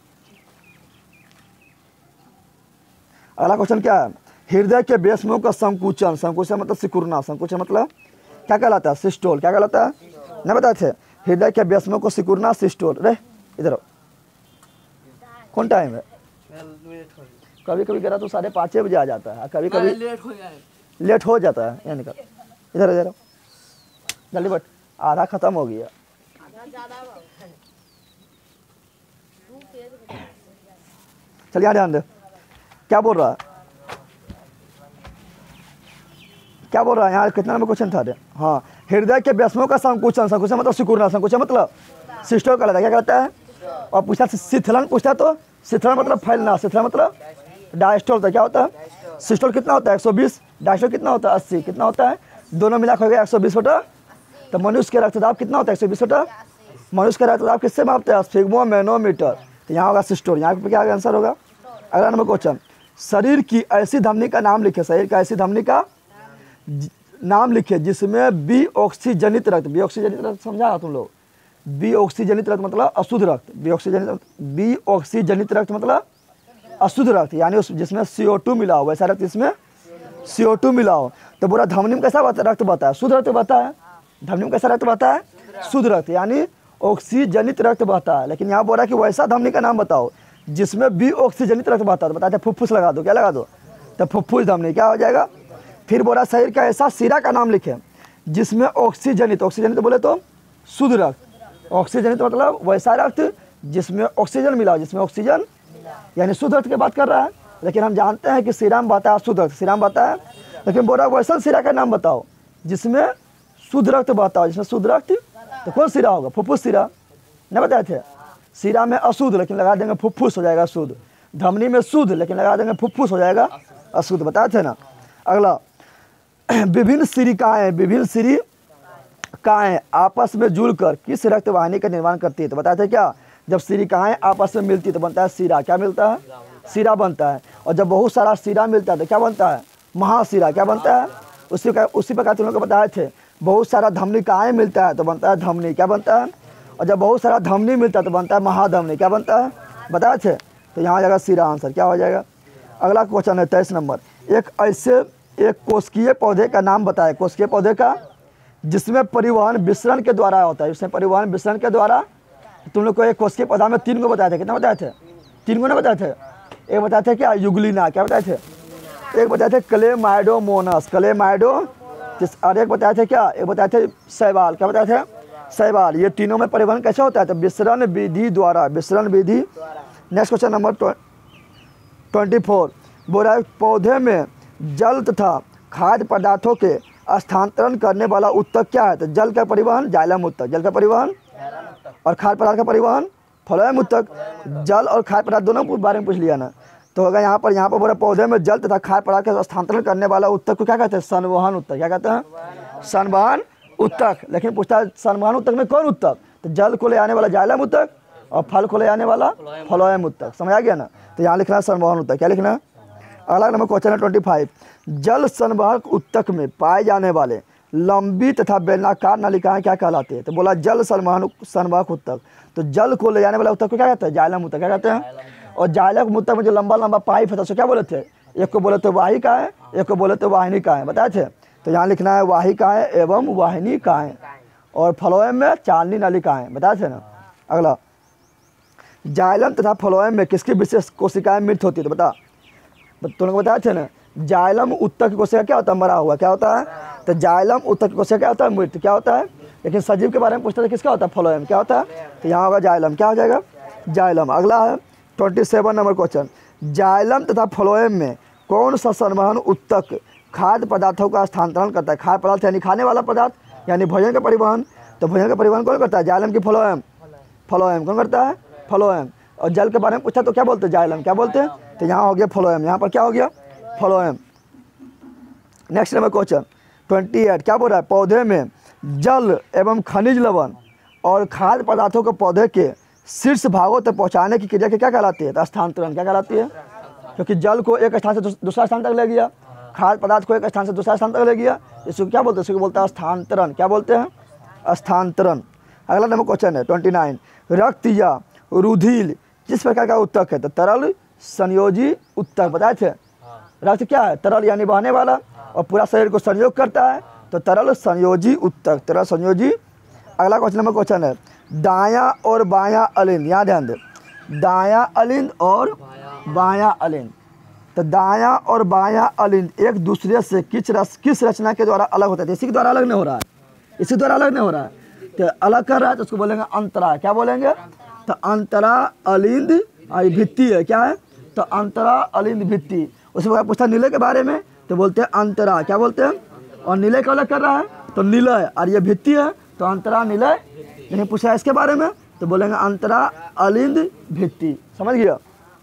अगला क्वेश्चन क्या है? हृदय के बेस्मों का संकुचन। संकुचन मतलब सिकुड़ना। संकुचन मतलब क्या कहलाता है? सिस्टोल। क्या कहलाता है? नहीं बताए थे? हृदय के बेस्मों को सिकुड़ना सिस्टोल। रे इधर कौन टाइम है? कभी कभी करा तो 5:30 बजे आ जाता है, कभी कभी लेट हो जाता है। यानी इधर इधर जल्दी बट, आधा खत्म हो गया। चलिए ध्यान दे। क्या बोल रहा है? क्या बोल रहा है? यहाँ कितना नंबर क्वेश्चन था? हाँ, हृदय के बेस्मों का संकुचन। संकुचन मतलब सिकुड़ना। संकुचन मतलब सिस्टोल कहलाता है। क्या कहलाता है? और पूछा शिथिलन, पूछता तो शिथिलन मतलब फैलना। शिथिलन मतलब डायस्टोल होता है। क्या होता है? सिस्टोल कितना होता है? 120। डायस्टोल कितना होता है? 80। कितना होता है? दोनों मिला हो गया 120 होता। तो मनुष्य के रक्तदाब कितना होता है? 120 होता। मनुष्य का रक्तदाब किससे मापते हैं? स्फिग्मोमेनोमीटर। तो यहाँ होगा सिस्टोल। यहाँ पे क्या आंसर होगा? अगला नंबर क्वेश्चन, शरीर की ऐसी धमनी का नाम लिखे। शरीर का ऐसी धमनी का नाम लिखे जिसमें बी ऑक्सीजनित रक्त। बी ऑक्सीजनित रक्त समझा तुम लोग? बी ऑक्सीजनित रक्त मतलब अशुद्ध रक्त। बी ऑक्सीजनित रक्त मतलब अशुद्ध रक्त, यानी जिसमें CO2 मिला हो, वैसा रक्त इसमें CO2 मिला हो। तो बोला धमनी में कैसा रक्त बहता है? शुद्ध रक्त बहता है। धमनी में कैसा रक्त बहता है? शुद्ध रक्त यानी ऑक्सीजनित रक्त बहता है। लेकिन यहाँ बोल रहा है कि वैसा धमनी का नाम बताओ जिसमें भी ऑक्सीजनित रक्त बहता है, तो बताते फुफ्फुस लगा दो, क्या लगा दो, तो फुफ्फुस धमनी क्या हो जाएगा। फिर बोला शरीर का ऐसा सिरा का नाम लिखे जिसमें ऑक्सीजनित, ऑक्सीजनित बोले तो शुद्ध रक्त, ऑक्सीजनित मतलब वैसा रक्त जिसमें ऑक्सीजन मिला हो, जिसमें ऑक्सीजन यानी शुद्ध रक्त की बात कर रहा है। लेकिन हम जानते हैं कि सिरा में बहता है शुद्ध रक्त, सिरा में बहता है। लेकिन बोला वैसा सिरा का नाम बताओ जिसमें शुद्ध रक्त बहता हो, जिसमें शुद्ध रक्त, तो कौन सिरा होगा, फुफ्फुस सिरा नहीं बताए थे। सिरा में अशुद्ध लेकिन लगा देंगे फुफ्फुस हो जाएगा शुद्ध, धमनी में शुद्ध लेकिन लगा देंगे फुफ्फुस हो जाएगा अशुद्ध, बताए थे ना। अगला विभिन्न सिरिकाएँ, विभिन्न सिरिकाएँ आपस में जुड़कर किस रक्त वाहिनी का निर्माण करती है, तो बताए थे क्या, जब सिरिकाएँ आपस में मिलती है तो बनता है सिरा, क्या मिलता है, सिरा बनता है। और जब बहुत सारा सिरा मिलता है तो क्या बनता है, महासिरा, क्या बनता है। उसी प्रकार तुम लोग को बताए थे बहुत सारा धमनिकाएँ मिलता है तो बनता है धमनी, क्या बनता है। और जब बहुत सारा धमनी मिलता है तो बनता है महाधमनी, क्या बनता है, बताए थे। तो यहाँ हो जाएगा सिरा, आंसर क्या हो जाएगा। अगला क्वेश्चन है 23 नंबर, एक कोशिकीय पौधे का नाम बताए, कोशिकीय पौधे का जिसमें परिवहन विसरण के द्वारा होता है, जिसमें परिवहन विसरण के द्वारा। तुम लोग को एक कोशिकीय पौधा में 3 को बताए थे, कितना बताए थे, 3 को ना बताए थे। एक बताए थे क्या, युगलिना, क्या बताए थे, एक बताए थे क्लेमाइडोमोनस, क्लेमाइडोसिस, और एक बताए थे क्या, एक बताए थे शैवाल, क्या बताए थे, शैवाल। ये तीनों में परिवहन कैसे होता है, तो विसरण विधि द्वारा, विसरण विधि। नेक्स्ट क्वेश्चन नंबर 24, बोल रहा है पौधे में जल तथा खाद्य पदार्थों के स्थानांतरण करने वाला उत्तक क्या है, तो जल का परिवहन जाइलम उत्तक, जल का परिवहन, और खाद्य पदार्थ का परिवहन फ्लोएम उत्तक। जल और खाद्य पदार्थ दोनों के बारे में पूछ लिया ना, तो होगा यहाँ पर बोला पौधे में जल तथा खाद्य पदार्थ का स्थानांतरण करने वाला उत्तक को क्या कहते हैं, संवहन उत्तक, क्या कहते हैं, संवहन उत्तक। लेकिन पूछता है संवहन उत्तक में कौन उत्तक, तो जल को ले आने वाला जाइलम उत्तक और फल को ले आने वाला फ्लोएम उत्तक, समझ आ गया ना। तो यहाँ लिखना है संवहन उत्तक, क्या लिखना है। अगला नंबर क्वेश्चन है 25, जल संवाहक उत्तक में पाए जाने वाले लंबी तथा बेलनाकार नलिकाएं क्या कहलाती है, तो बोला जल संवाहक उत्तक। तो जल को ले जाने वाला उत्तक को क्या कहते हैं, जाइलम उत्तक, क्या कहते हैं। और जाइलम उत्तक में जो लंबा लंबा पाइप है तो उसको क्या बोले थे, एक को बोले थे वाहिकाएं, एक को बोले थे वाहिनिकाएं, बताए थे। तो यहाँ लिखना है वाहिकाएं एवं वाहिनिकाएं, और फ्लोएम में चालनी नलिकाएं, बताए थे ना। अगला जाइलम तथा फ्लोएम में किसकी विशेष कोशिकाएं मृत होती है, तो बता, तुम लोग बताए थे ना। जाइलम उत्तक की कोशिका क्या होता है, मरा हुआ, क्या होता है, तो जाइलम उत्तक की कोशिका क्या होता है, मृत, क्या होता है। लेकिन सजीव के बारे में पूछते थे किसका होता है, फ्लोएम, क्या होता है। तो यहाँ होगा जाइलम, क्या हो जाएगा, जाइलम। अगला है 27 नंबर क्वेश्चन, जाइलम तथा फ्लोएम में कौन सा संवहन उत्तक खाद्य पदार्थों का स्थानांतरण करता है। खाद्य पदार्थ यानी खाने वाला पदार्थ, यानी भोजन का परिवहन। तो भोजन का परिवहन कौन करता है, जाइलम की फ्लोएम, फ्लोएम कौन करता है, फ्लोएम। और जल के बारे में पूछा तो क्या बोलते हैं, जाइलम, क्या बोलते हैं। तो यहाँ हो गया फ्लोएम, यहाँ पर क्या हो गया, फ्लोएम। नेक्स्ट नंबर क्वेश्चन 28, क्या बोल रहा है, पौधे में जल एवं खनिज लवण और खाद्य पदार्थों को पौधे के शीर्ष भागों तक पहुँचाने की क्रिया क्या कहलाती है, तो स्थानांतरण, क्या कहलाती है। क्योंकि जल को एक स्थान से दूसरा स्थान तक ले गया, खाद्य पदार्थ को एक स्थान से दूसरा स्थान तक ले गया, इसको क्या बोलते हैं, इसको बोलते हैं स्थानांतरण, क्या बोलते हैं, स्थानांतरण। अगला नंबर क्वेश्चन है 29, रक्त या रुधिर किस प्रकार का उत्तक है, तो तरल संयोजी उत्तक, बताए थे। रक्त क्या है, तरल यानी बहने वाला और पूरा शरीर को संयोग करता है, तो तरल संयोजी उत्तक, तरल संयोजी। अगला क्वेश्चन नंबर क्वेश्चन है दायां और बायां अलिंद, यहाँ ध्यान दे, दायां अलिंद और बायां अलिंद। तो दायां और बायां अलिंद एक दूसरे से किस रचना के द्वारा अलग होता है, इसी के द्वारा अलग नहीं हो रहा है, इसी द्वारा अलग नहीं हो रहा है, तो अलग कर रहा है तो उसको बोलेंगे अंतरा, क्या बोलेंगे, तो अंतरा अलिंद भित्ति है, क्या है, तो अंतरा अलिंद भित्ति। उसके बाद पूछता नीले के बारे में तो बोलते हैं अंतरा, क्या बोलते हैं, और नीले का अलग कर रहा है तो निलय, और ये भित्ति है तो अंतरा निलय। नहीं पूछा इसके बारे में तो बोलेंगे अंतरा अलिंद भित्ति, समझ गया।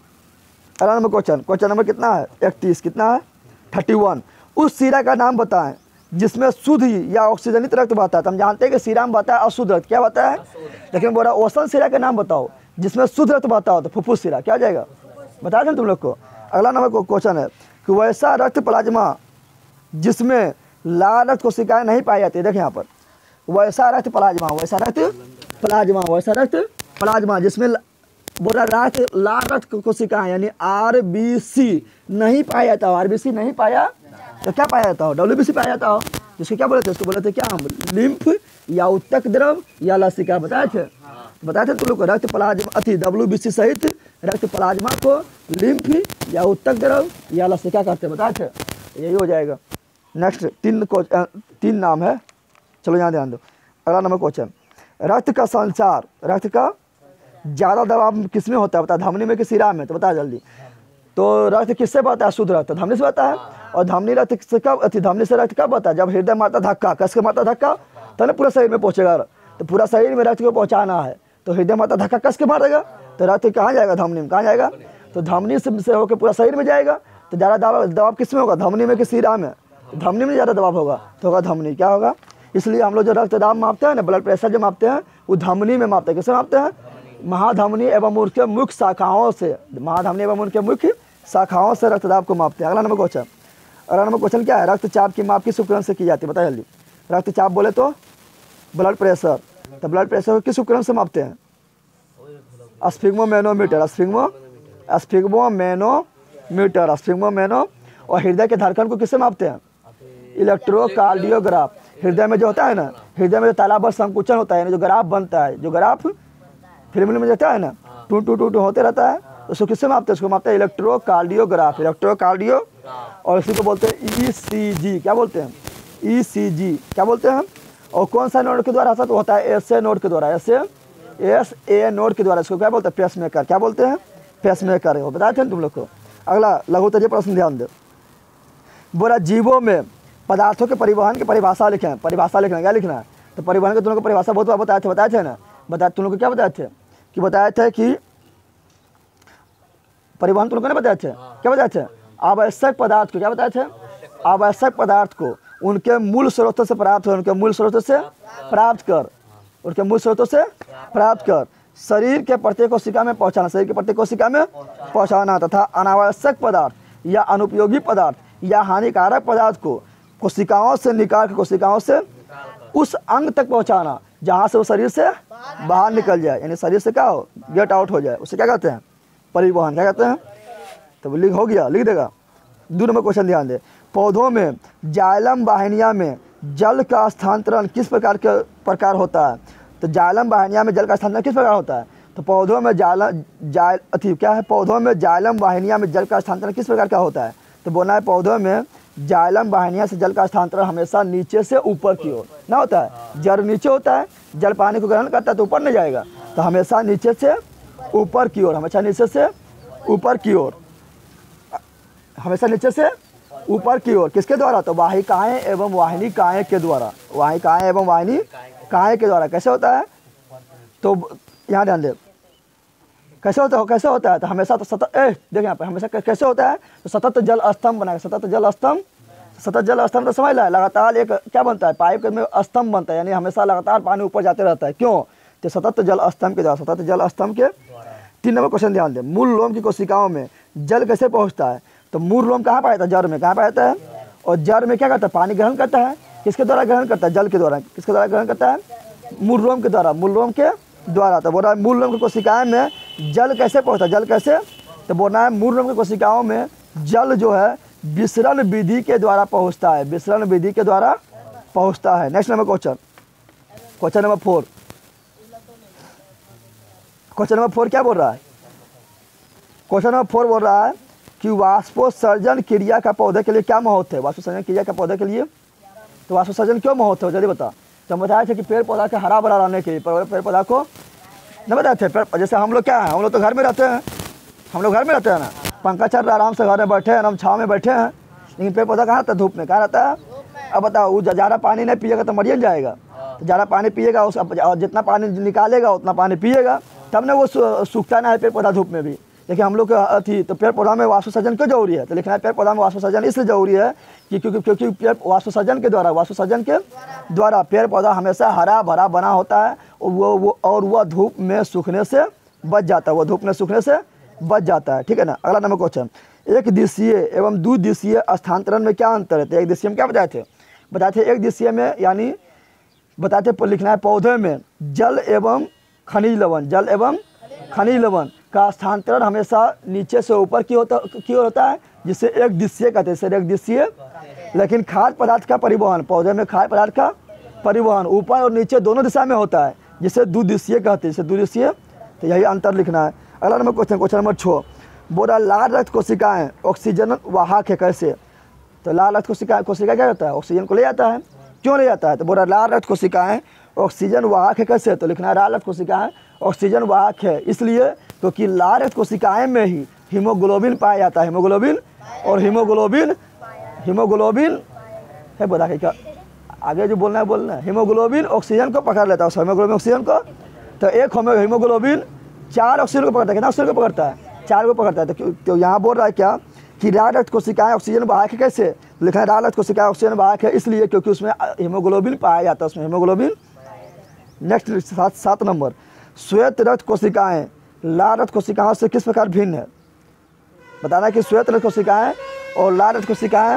अगला नंबर क्वेश्चन नंबर कितना है 31, कितना है 31, उस सिरा का नाम बताएं जिसमें शुद्ध या ऑक्सीजनित रक्त बहता है। तो हम जानते हैं कि सिरा में बहता है अशुद्ध रक्त, क्या बहता है, लेकिन बोला ओसन सिरा का नाम बताओ जिसमें शुद्ध रक्त बहता हो, तो फुफ्फुस सिरा, क्या हो जाएगा, बता दें तुम लोग को। अगला नंबर क्वेश्चन है कि वैसा रक्त प्लाज्मा जिसमें लाल रक्त कोशिकाएं नहीं पाई जाती है, देखें यहाँ पर, वैसा रक्त प्लाज्मा, वैसा रक्त प्लाज्मा, वैसा रक्त प्लाज्मा जिसमें बोला लाल रक्त कोशिकाएं यानी RBC नहीं पाया जाता हो, RBC नहीं पाया तो क्या पाया जाता हो, WBC पाया जाता हो। इसको क्या बोले थे, इसको बोले थे क्या हम, लिम्फ या उत्तक द्रव या लसिका, बताए थे तुम लोग को। रक्त प्लाज्मा अति WBC सहित रक्त प्लाज्मा को लिम्फ या उत्तक द्रव या लसिका कहते हैं, बताए थे, यही हो जाएगा। नेक्स्ट 3 नाम है, चलो यहाँ ध्यान दो। अगला नंबर क्वेश्चन, रक्त का संचार, रक्त का ज़्यादा दबाव किस में होता है, बता, धमनी में कि शिरा में, तो बता जल्दी। तो रक्त किससे बहता है, शुद्ध रक्त धमनी से बहता है। और धमनी रक्त से कब, धमनी से रक्त कब बहता है, जब हृदय मारता धक्का, कस के मारता धक्का, तो ना पूरा शरीर में पहुँचेगा। तो पूरा शरीर में रक्त को पहुँचाना है, तो हृदय मारता धक्का कस के मारेगा, तो रक्त कहाँ जाएगा, धमनी में, कहाँ जाएगा, तो धमनी से होकर पूरा शरीर में जाएगा। तो ज़्यादा दबाव किस में होगा, धमनी में कि शिरा में, धमनी में ज़्यादा दबाव होगा तो होगा धमनी, क्या होगा। इसलिए हम लोग जो रक्तदाब मापते हैं ना, ब्लड प्रेशर जो मापते हैं, वो धमनी में मापते हैं। किससे मापते हैं, महाधमनी एवं उनके मुख्य शाखाओं से, महाधमनी एवं उनके मुख्य शाखाओं से रक्तदाब को मापते हैं। अगला नंबर क्वेश्चन क्या है, रक्तचाप की माप किस उपकरण से की जाती है, बताइए जल्दी। रक्तचाप बोले तो ब्लड प्रेशर, तो ब्लड प्रेशर किस उपकरण से मापते हैं, स्फिग्मोमेनोमीटर, स्फिग्मोमेनो। और हृदय के धड़कन को किससे मापते हैं, इलेक्ट्रोकार्डियोग्राफ। हृदय में जो होता है ना, हृदय में जो तालाबद्ध संकुचन होता है, जो ग्राफ बनता है, जो ग्राफ फिल्म में जाता है ना, टू टू टू टू होते रहता है, उसको किससे मापते हैं, उसको मापते हैं इलेक्ट्रोकार्डियोग्राफ, और इसी को बोलते हैं ECG, क्या बोलते हैं, ECG क्या बोलते हैं। और कौन सा नोड के द्वारा होता है, SA नोड के द्वारा, SA नोड के द्वारा। इसको क्या बोलते हैं, पेसमेकर, क्या बोलते हैं, पेसमेकर, वो बताए थे तुम लोग को। अगला लघुत्तरीय प्रश्न ध्यान दो, बोला जीवों में पदार्थों के परिवहन की परिभाषा लिखें, परिभाषा लिखना, क्या लिखना है, तो परिवहन के तुम लोग को परिभाषा बहुत बताए थे ना, तुम लोग को क्या बताए थे कि परिवहन तुम लोग ने बताए थे, क्या बताए थे, आवश्यक पदार्थ को, क्या बताए थे, आवश्यक पदार्थ को उनके मूल स्रोतों से प्राप्त हो, उनके मूल स्रोतों से प्राप्त कर शरीर के प्रत्येक कोशिका में पहुंचाना, तथा अनावश्यक पदार्थ या अनुपयोगी पदार्थ या हानिकारक पदार्थ को कोशिकाओं से निकाल कर कोशिकाओं से उस अंग तक पहुंचाना जहां से वो शरीर से बाहर निकल जाए, यानी शरीर से क्या हो, गेट आउट हो जाए, उसे क्या कहते हैं, परिवहन, क्या कहते हैं। तो लिख हो गया, लिख देगा। 2 नंबर क्वेश्चन ध्यान दे, पौधों में जाइलम वाहिनिया में जल का स्थानांतरण किस प्रकार होता है, तो जाइलम वाहिनिया में जल का स्थानांतरण किस प्रकार होता है, तो पौधों में पौधों में जाइलम वाहिनिया में जल का स्थानांतरण किस प्रकार का होता है, तो बोलना है पौधों में जाइलम वाहिनिया से जल का स्थानांतरण हमेशा नीचे से ऊपर की ओर ना होता है। जड़ नीचे होता है, जल पानी को ग्रहण करता है तो ऊपर नहीं जाएगा, तो हमेशा नीचे से ऊपर की ओर, हमेशा नीचे से ऊपर की ओर, हमेशा नीचे से ऊपर की ओर, किसके द्वारा, तो वाहिकाएं एवं वाहिनिकाएं के द्वारा, वाहिकाएं एवं वाहिनिकाएं के द्वारा। कैसे होता है, तो यहाँ ध्यान दे, कैसे होता है, तो हमेशा तो सतत, देखिए यहाँ पर हमेशा कैसे होता है, तो सतत जल स्तंभ बनाएगा, सतत जल स्तंभ तो समझ ला, लगातार एक क्या बनता है, पाइप में स्तंभ बनता है, यानी हमेशा लगातार पानी ऊपर जाते रहता है, क्यों, तो सतत जल स्तंभ के द्वारा, सतत जल स्तंभ के। 3 नंबर क्वेश्चन ध्यान दे, मूल लोम की कोशिकाओं में जल कैसे पहुँचता है, तो मूल लोम कहाँ पाया था, जड़ में, कहाँ पाया जाता है, और जड़ में क्या करता है, पानी ग्रहण करता है, किसके द्वारा ग्रहण करता है, जल के द्वारा, किसके द्वारा ग्रहण करता है, मूल लोम के द्वारा, मूल लोम के द्वारा। तो बोल रहा है मूल लोम की कोशिकाएं में जल कैसे पहुंचता है, जल कैसे, तो बोलना है मूल लोम की कोशिकाओं में जल जो है विसरण विधि के द्वारा पहुंचता है, विसरण विधि के द्वारा पहुंचता है। Next number question number 4, question number 4 क्या बोल रहा है, क्वेश्चन नंबर 4 बोल रहा है कि वाष्पोत्सर्जन क्रिया का पौधे के लिए क्या महत्व है, वाष्पोत्सर्जन क्रिया का पौधे के लिए, तो वाष्पोत्सर्जन क्यों महत्व है, जल्दी बता। तो हम बताए थे कि पेड़ पौधा के हरा भरा रहने के लिए, पेड़ पौधा को नहीं बताए थे, जैसे हम लोग क्या है, हम लोग तो घर में रहते हैं, ना, पंखा चल रहा, आराम से घर में बैठे हैं, हम छाँव में बैठे हैं, लेकिन पेड़ पौधा कहाँ रहता है, धूप में, कहाँ रहता है। अब बताओ, वो ज़्यादा पानी नहीं पिएगा तो मरियल जाएगा, तो ज़्यादा पानी पिएगा उस, और जितना पानी निकालेगा उतना पानी पिएगा, तब ना वो सूखता ना है पेड़ पौधा धूप में भी। देखिए हम लोग तो पेड़ पौधा में वाष्पोत्सर्जन क्यों जरूरी है, तो लिखना है पेड़ पौधा में वाष्पोत्सर्जन इसलिए जरूरी है कि क्योंकि पेड़ वाष्पोत्सर्जन के द्वारा पेड़ पौधा हमेशा हरा भरा बना होता है, और वह धूप में सूखने से बच जाता है, ठीक है ना। अगला नंबर क्वेश्चन, एक दिशीय एवं द्विदिशीय स्थानांतरण में क्या अंतर है, तो एक दिशीय में क्या बताए थे, एक दिशीय में यानी बताते लिखना है पौधे में जल एवं खनिज लवण का स्थानांतरण हमेशा नीचे से ऊपर की ओर होता है, जिससे एक दिशीय कहते हैं, एक दिशीय लेकिन खाद्य पदार्थ का परिवहन, पौधे में खाद्य पदार्थ का परिवहन ऊपर और नीचे दोनों दिशा में होता है, जिसे द्विदिशीय कहते हैं, जिसे द्विदिशीय। तो यही अंतर लिखना है। अगला नंबर क्वेश्चन नंबर 6, बोला लाल रक्त कोशिकाएं ऑक्सीजन वाहक है कैसे? तो लाल रक्त कोशिका क्या करता है? ऑक्सीजन को ले जाता है। क्यों ले जाता है? तो बोला लाल रक्त कोशिकाएं ऑक्सीजन वाहक है कैसे? तो लिखना है लाल रक्त कोशिकाएं ऑक्सीजन वाहक है इसलिए क्योंकि लाल रक्त कोशिकाएं में ही हीमोग्लोबिन पाया जाता है। हीमोग्लोबिन और हीमोग्लोबिन है, बता के क्या आगे जो बोलना है। हीमोग्लोबिन ऑक्सीजन को पकड़ लेता है, हीमोग्लोबिन ऑक्सीजन को। तो एक हीमोग्लोबिन 4 ऑक्सीजन को पकड़ता है। कितना ऑक्सीजन को पकड़ता है? 4 को पकड़ता है। तो यहाँ बोल रहा है क्या कि लाल रक्त कोशिकाएं ऑक्सीजन वाहक है कैसे? लिखा है लाल रक्त कोशिकाएं ऑक्सीजन वाहक है इसलिए क्योंकि उसमें हीमोग्लोबिन पाया जाता है, उसमें हीमोग्लोबिन। नेक्स्ट 7 नंबर, श्वेत रक्त कोशिकाएं लाल रक्त कोशिकाओं से किस प्रकार भिन्न है? बताना कि श्वेत रक्त कोशिकाएं और लाल रक्त कोशिकाएं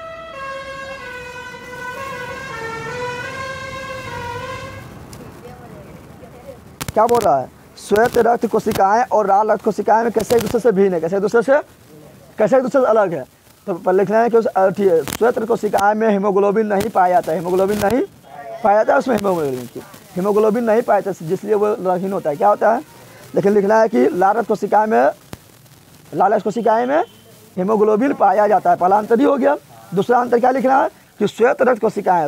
क्या बोल रहा है? श्वेत रक्त कोशिकाएं और लाल रक्त कोशिकाएं में कैसे एक दूसरे से भिन्न है, कैसे एक दूसरे से अलग है। तो पर लिखना है कि श्वेत रक्त कोशिकाएं में हीमोग्लोबिन नहीं पाया जाता है, हीमोग्लोबिन नहीं पाया जाता है, उसमें हीमोग्लोबिन नहीं पाया जाता जिसलिए वो रंगहीन होता है। क्या होता है? लेकिन लिखना है कि लाल रक्त कोशिकाएं में हीमोग्लोबिन पाया जाता है। पहला अंतर ही हो गया। दूसरा अंतर क्या लिखना है कि श्वेत रक्त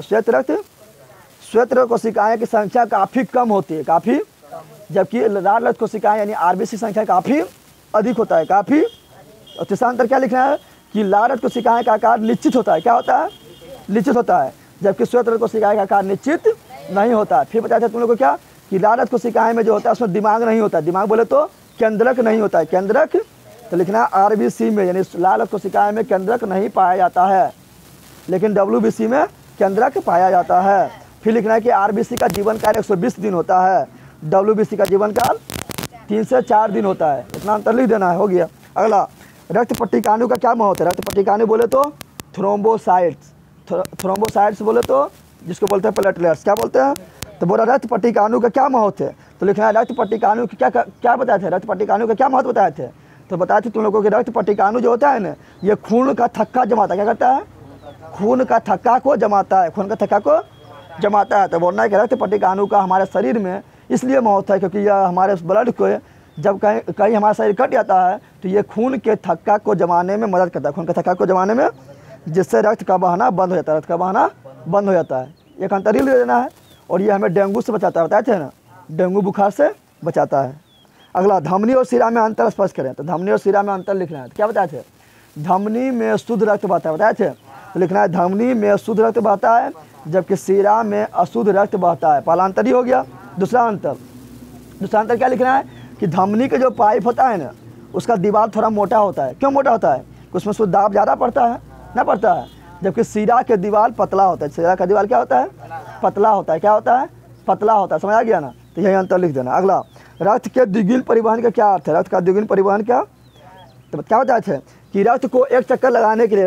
कोशिकाएं की संख्या काफ़ी कम होती है, काफ़ी, जबकि लाल रक्त कोशिकाएं यानी आरबीसी संख्या काफ़ी अधिक होता है, काफ़ी। और तीसरा अंतर क्या लिखना है कि लाल रक्त कोशिकाएं का आकार निश्चित होता है। क्या होता है? निश्चित होता है, जबकि श्वेत रक्त कोशिकाएं का आकार निश्चित नहीं होता है। फिर बताया था तुम लोग को क्या कि लाल रक्त कोशिकाएं में जो होता है उसमें दिमाग नहीं होता, दिमाग बोले तो केंद्रक नहीं होता है, केंद्रक। तो लिखना आरबीसी में यानी लाल रक्त कोशिकाएं में केंद्रक नहीं पाया जाता है, लेकिन डब्ल्यूबीसी में केंद्रक पाया जाता है। फिर लिखना है कि आरबीसी का जीवन काल 120 दिन होता है, डब्ल्यूबीसी का जीवन काल 3 से 4 दिन होता है। इतना अंतर लिख देना है, हो गया। अगला, रक्त पट्टिकाणु का क्या महत्व है? रक्त पट्टिकाणु बोले तो थ्रोम्बोसाइट्स बोले तो जिसको बोलते हैं प्लेटलेट्स, क्या बोलते हैं? तो बोला रक्त पट्टिकाणु का क्या महत्व है? तो लिखना है रक्त पट्टिकाणु क्या बताए थे? रक्त पट्टिकाणु का क्या महत्व बताए थे? तो बताए थे तुम लोगों के रक्त पट्टिकाणु जो होता है ना, ये खून का थक्का जमाता है। क्या करता है? खून का थक्का को जमाता है, खून का थक्का को जमाता है। तो बोलना है कि रक्त पट्टिकाणु का हमारे शरीर में इसलिए महत्व है क्योंकि यह हमारे ब्लड को जब कहीं हमारा शरीर कट जाता है तो ये खून के थक्का को जमाने में मदद करता है, खून के थक्का को जमाने में, जिससे रक्त का बहाना बंद हो जाता है, रक्त का बहाना बंद हो जाता है। एक अंतर ही ले देना है। और ये हमें डेंगू से बचाता है, बताए थे ना, डेंगू बुखार से बचाता है। अगला, धमनी और शिरा में अंतर स्पष्ट करें। तो धमनी और शिरा में अंतर लिखना है। तो क्या बताए थे? धमनी में शुद्ध रक्त बहता है, बताए थे। तो लिखना है धमनी में शुद्ध रक्त बहता है जबकि शिरा में अशुद्ध रक्त बहता है। पहला अंतर ही हो गया। दूसरा अंतर क्या लिखना है कि धमनी के जो पाइप होता है ना, उसका दीवार थोड़ा मोटा होता है। क्यों मोटा होता है? उसमें शुद्ध दाब ज़्यादा पड़ता है ना, पड़ता है, जबकि शिरा के दीवार पतला होता है। शिरा का दीवार क्या होता है? पतला होता है। क्या होता है? पतला होता है। समझ आ गया ना? तो यही अंतर लिख देना। अगला, रक्त के द्विगुण परिवहन का क्या अर्थ है? रक्त का द्विगुण परिवहन क्या? तो क्या बताए थे कि रक्त को एक चक्कर लगाने के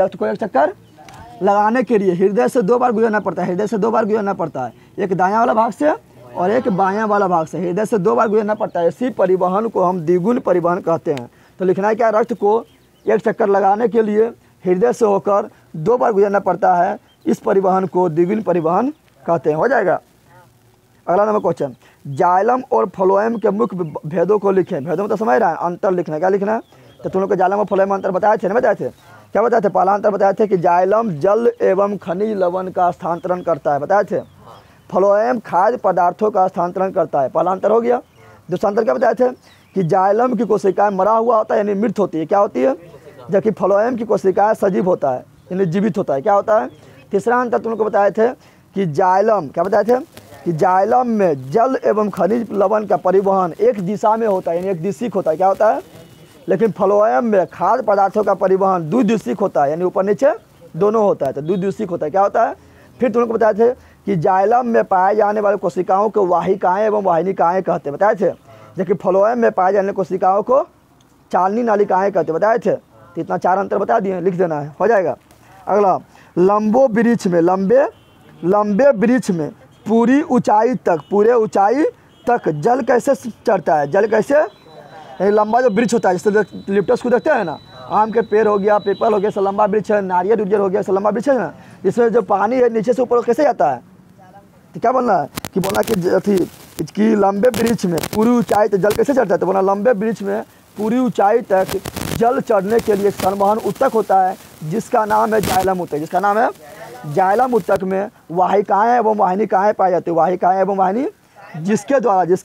लिए हृदय से 2 बार गुजरना पड़ता है, हृदय से 2 बार गुजरना पड़ता है, एक दायां वाला भाग से और एक बायां वाला भाग से, हृदय से 2 बार गुजरना पड़ता है। इसी परिवहन को हम द्विगुण परिवहन कहते हैं। तो लिखना है क्या? रक्त को एक चक्कर लगाने के लिए हृदय से होकर 2 बार गुजरना पड़ता है, इस परिवहन को द्विगुण परिवहन कहते हैं। हो जाएगा। अगला नंबर क्वेश्चन, जाइलम और फ्लोएम के मुख्य भेदों को लिखें। भेदों में तो समझ रहा है, अंतर लिखना है। क्या लिखना है? तो तुम लोग को जाइलम और फ्लोएम अंतर बताए थे ना, बताए थे। क्या बताए थे? पहला अंतर बताए थे कि जाइलम जल एवं खनिज लवण का स्थानांतरण करता है, बताए थे। फ्लोएम खाद्य पदार्थों का स्थानांतरण करता है, पहला अंतर हो गया। दूसरा अंतर क्या बताए थे कि जाइलम की कोशिकाएं मरा हुआ होता है यानी मृत होती है, क्या होती है, जबकि फ्लोएम की कोशिकाएं सजीव होता है यानी जीवित होता है, क्या होता है। तीसरा अंतर तुम लोग को बताए थे कि जाइलम, क्या बताए थे कि जाइलम में जल एवं खनिज लवण का परिवहन एक दिशा में होता है यानी एक दिशिक होता है, क्या होता है। लेकिन फ्लोएम में खाद्य पदार्थों का परिवहन द्विदिशिक होता है यानी ऊपर नीचे दोनों होता है, तो द्विदिशिक होता है, क्या होता है। फिर तुम लोग को बताए थे कि जाइलम में पाए जाने वाले कोशिकाओं को वाहिकाएं एवं वाहिनिकाएं कहते हैं, बताए थे, जबकि फ्लोएम में पाए जाने वाली कोशिकाओं को चालनी नालिकाएं कहते हैं, बताए थे। तो इतना 4 अंतर बता दिए, लिख देना है, हो जाएगा। अगला, लंबे वृक्ष में पूरी ऊंचाई तक जल कैसे चढ़ता है? जल कैसे, लंबा जो वृक्ष होता है जैसे लिप्टस को देखते हैं ना, आम के पेड़ हो गया, पीपल हो गया, लंबा वृक्ष है, नारियल उज्जर हो गया, लंबा वृक्ष है ना, इसमें जो पानी है नीचे से ऊपर कैसे जाता है, तो क्या बोलना है कि बोलना कि लंबे वृक्ष में पूरी ऊंचाई तक जल कैसे चढ़ता है, तो बोलना लंबे वृक्ष में पूरी ऊंचाई तक जल चढ़ने के लिए संवहन ऊतक होता है जिसका नाम है जाइलम ऊतक। जिसका नाम है जाइलम ऊतक में वाहिकाएं एवं वाहिनिकाएं पाई जाती है। वाहिकाएं एवं वाहिनी जिसके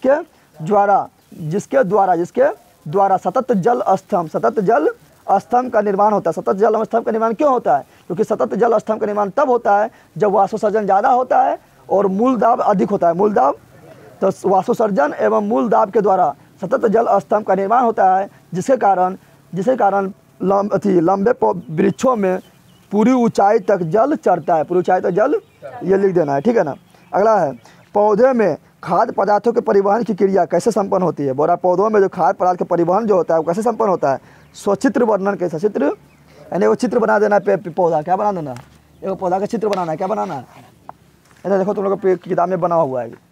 द्वारा सतत जल स्तंभ का निर्माण होता है। सतत जल स्तंभ का निर्माण क्यों होता है, क्योंकि सतत जल स्तंभ का निर्माण तब होता है जब वाष्पोत्सर्जन ज़्यादा होता है और मूल दाब अधिक होता है। मूल दाब, तो वाष्पोत्सर्जन एवं मूल दाब के द्वारा सतत जल स्तंभ का निर्माण होता है जिसके कारण लंबे वृक्षों में पूरी ऊंचाई तक जल चढ़ता है। पूरी ऊंचाई तक जल, ये लिख देना है, ठीक है ना। अगला है पौधे में खाद्य पदार्थों के परिवहन की क्रिया कैसे संपन्न होती है। बोरा पौधों में जो खाद्य पदार्थ के परिवहन जो होता है वो कैसे संपन्न होता है, स्वचित्र वर्णन कैसे। चित्र यानी वो चित्र बना देना है, पौधा क्या बना देना, एक पौधा का चित्र बनाना है। क्या बनाना है, ऐसा देखो तुम लोग की किताब में बना हुआ है।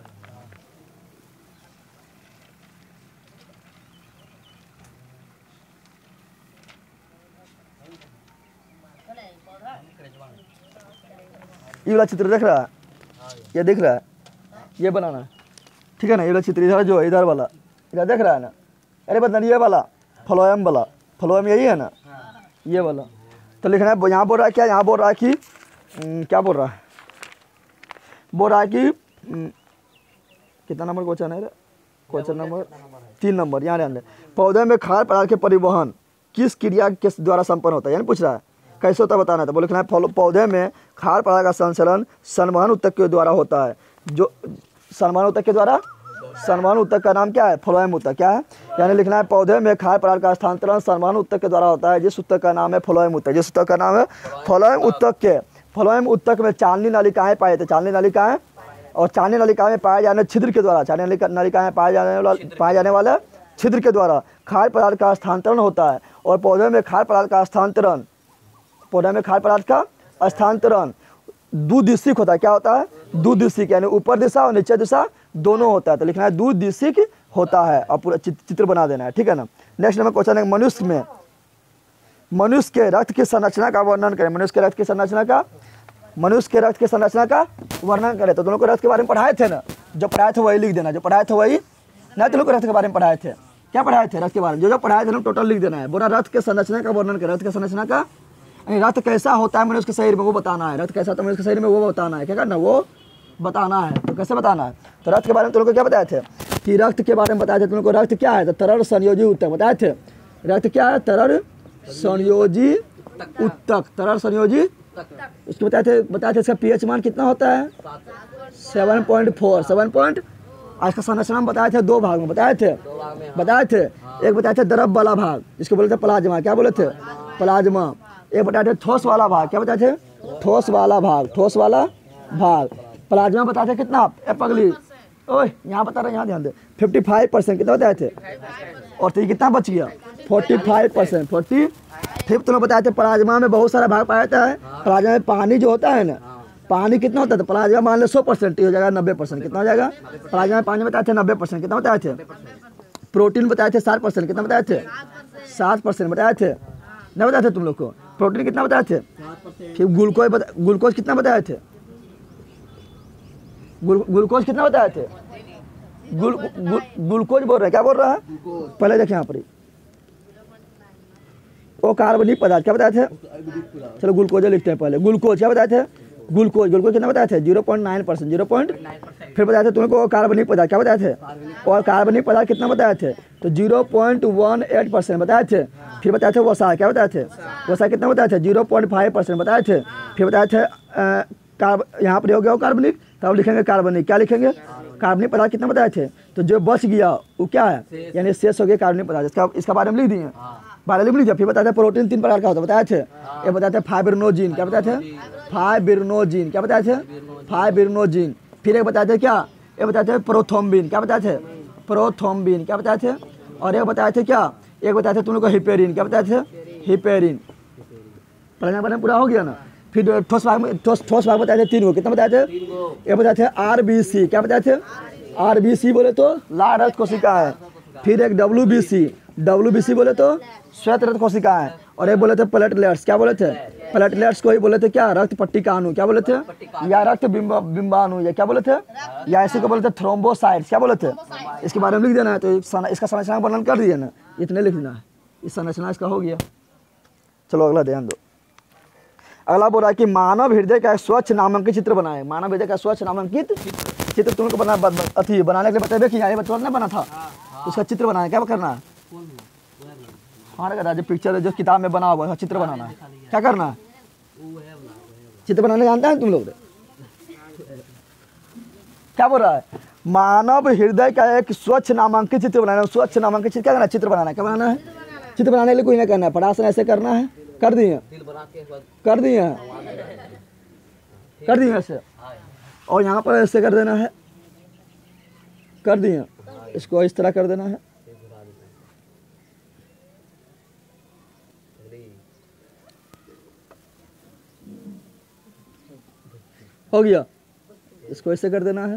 ये वाला चित्र देख रहा है, ये दिख रहा है, ये बनाना है, ठीक है ना। ये वाला चित्र इधर जो इधर वाला इधर देख रहा है ना, अरे बता ये वाला फ्लोएम वाला, फ्लोएम यही है ना, ये वाला। तो लिखना है, यहाँ बोल रहा है क्या, यहाँ बोल रहा है कि क्या बोल रहा है, बोल रहा है कि कितना नंबर क्वेश्चन है, क्वेश्चन नंबर 3 नंबर। यहाँ रहने पौधे में खाद्य पदार्थ के परिवहन किस क्रिया के द्वारा संपन्न होता है, यानी पूछ रहा है कैसे होता है बताना है। तो बोले लिखना है पौधे में खाद्य पदार्थ का संचलन संवहन ऊतक के द्वारा होता है। जो संवहन ऊतक के द्वारा, संवहन ऊतक का नाम क्या है, फ्लोएम ऊतक। क्या है, यानी लिखना है पौधे में खाद्य पदार्थ का स्थानांतरण संवहन ऊतक के द्वारा होता है जिस ऊतक का नाम है फ्लोएम ऊतक। जिस ऊतक का नाम है फ्लोएम ऊतक के, फ्लोएम ऊतक में चालनी नलिकाएं पाए जाते, चालनी नलिकाएं, और चालनी नलिकाएं में पाए जाने छिद्र के द्वारा, चालनी नलिकाएं पाए जाने वाले छिद्र के द्वारा खाद्य पदार्थ का स्थानांतरण होता है। और पौधे में खाद्य पदार्थ का स्थानांतरण, पौधे में खाद्य पदार्थ का स्थानांतरण द्विदिशिक होता है। क्या होता है, द्विदिशिक, यानी ऊपर दिशा और नीचे दिशा दोनों होता है। तो लिखना है द्विदिशिक होता है और पूरा चित्र बना देना है, ठीक है ना। नेक्स्ट नंबर क्वेश्चन है मनुष्य के रक्त की संरचना का वर्णन करें। मनुष्य के रक्त की संरचना का वर्णन करें। तो दोनों को रक्त के बारे में पढ़ाए थे ना, जो पढ़ाए थे वही लिख देना, जो पढ़ाए थे वही ना। दोनों को रक्त के बारे में पढ़ाए थे, क्या पढ़ाए थे रक्त के बारे में, जो पढ़ाए थे ना टोटल लिख देना है। बोला रक्त के संरचना का वर्णन करें। रक्त के संरचना का, रक्त कैसा होता है मनुष्य के शरीर में वो बताना है। रक्त कैसा होता है मनुष्य के शरीर में वो बताना है। क्या करना, वो बताना है। तो कैसे बताना है, तो रक्त के बारे में तुम लोग को क्या बताए थे कि रक्त के बारे में बताए थे तुम लोग को। रक्त क्या है, तो तरल संयोजी ऊतक बताए थे। रक्त क्या है, तरल संयोजी ऊतक, तरल संयोजी उसको बताए थे। इसका पीएच मान कितना होता है, 7.4। आज का संरचना बताए थे 2 भाग में बताए थे। एक बताए थे द्रव वाला भाग जिसको बोले थे प्लाज्मा। क्या बोले थे, प्लाज्मा। एक बताए थे ठोस वाला भाग। क्या बताए थे, ठोस वाला भाग। प्लाज्मा बताए थे कितना, पगली ओए यहाँ बता रहे, यहाँ ध्यान दे, 55% कितना बताए थे। और तो कितना बच गया, 45%। 45 तो बताए थे। प्लाज्मा में बहुत सारा भाग पाया जाता है। प्लाज्मा में पानी जो होता है ना, पानी कितना होता है, तो प्लाज्मा मान लो 100% हो जाएगा, 90% कितना हो जाएगा। प्लाज्मा में पानी बताए थे 90%, कितना बताए थे। प्रोटीन बताए थे 60%, कितना बताए थे, 7% बताए थे, नहीं बताए थे तुम लोग को। प्रोटीन कितना बताए थे। फिर ग्लूकोज कितना बताए थे, ग्लूकोज कितना बताए थे। ग्लूकोज बोल रहे हैं, क्या बोल रहा है, पहले देखें यहाँ पर वो कार्बनिक पदार्थ। क्या बताए थे, चलो ग्लूकोज लिखते हैं पहले। ग्लूकोज क्या बताए थे, ग्लूकोज कितना बताए थे, 0.9%, 0. फिर बताए थे तुमको कार्बनिक पदार्थ। क्या बताए थे, और कार्बनिक पदार्थ कितना बताए थे, तो 0.18% बताए थे। फिर बताए थे वसा। क्या बताए थे, वसा कितना बताए थे, 0.5% बताए थे। फिर बताए थे यहाँ पर हो गया कार्बनिक, तब लिखेंगे कार्बनिक। क्या लिखेंगे, कार्बनिक पदार्थ कितना बताए थे। तो जो बच गया वो क्या है, यानी शेष हो गया कार्बनिक पदार्थ। इसका बारे में लिख दिए, बारे में लिख दिया। फिर बताए थे प्रोटीन 3 प्रकार का होता है बताए थे। ये बताए थे फाइब्रिनोजिन। क्या बताए थे, फाइब्रिनोजिन। क्या बताए थे, फाइब्रिनोजिन। फिर एक बताए थे क्या, ये बताए थे प्रोथ्रोम्बिन। क्या बताए थे, प्रोथ्रोम्बिन। क्या बताए थे, और एक बताए थे क्या, एक बताए थे तुम लोग को हिपेरिन। क्या बताए थे, हिपेरिन। पढ़ना पूरा हो गया ना। फिर ठोस भाग बताए थे 3 को। कितना बताए थे, ये बताए थे RBC। क्या बताए थे, RBC बोले तो लाल रक्त कोशिका है। फिर एक WBC बोले तो श्वेत रक्त कोशिका है। और ये बोले थे प्लेटलेट्स, क्या बोले थे? प्लेटलेट्स को ही बोले थे क्या? रक्त पट्टिका अणु, क्या बोले थे? या रक्त बिंबाणु, या क्या बोले थे? या ऐसे को बोले थे थ्रोम्बोसाइट्स, क्या बोले थे? इसके बारे में लिख देना है। तो इसका संरचना वर्णन कर दिया ना, इतने लिख देना है। इस संरचना इसका हो गया। चलो अगला ध्यान दो। अगला बोल रहा है कि मानव हृदय का स्वच्छ नामांकित चित्र बनाए। मानव हृदय का स्वच्छ नामांकित चित्र तुमको बनाने के लिए बताए कि यहाँ बच्चों ने बना था, उसका चित्र बनाना है। क्या करना है? हमारे जो पिक्चर जो किताब में बना हुआ है चित्र बनाना है। क्या करना है? चित्र बनाने जानते हैं तुम लोग? क्या बोल रहा है? मानव हृदय का एक स्वच्छ नामांकित चित्र बनाना है। स्वच्छ नामांकित चित्र क्या करना है? चित्र बनाना है। क्या बनाना है? चित्र बनाने के लिए कोई नहीं करना है, पढ़ाशन ऐसे करना है। कर दिए कर दिए कर दिए ऐसे, और यहाँ पर ऐसे कर देना है। कर दिए, इसको इस तरह कर देना है। हो गया, इसको ऐसे कर देना है।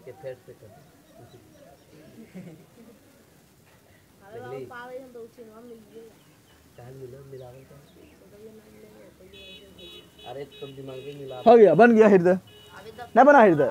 हो गया, बन गया हृदय। नहीं बना हृदय?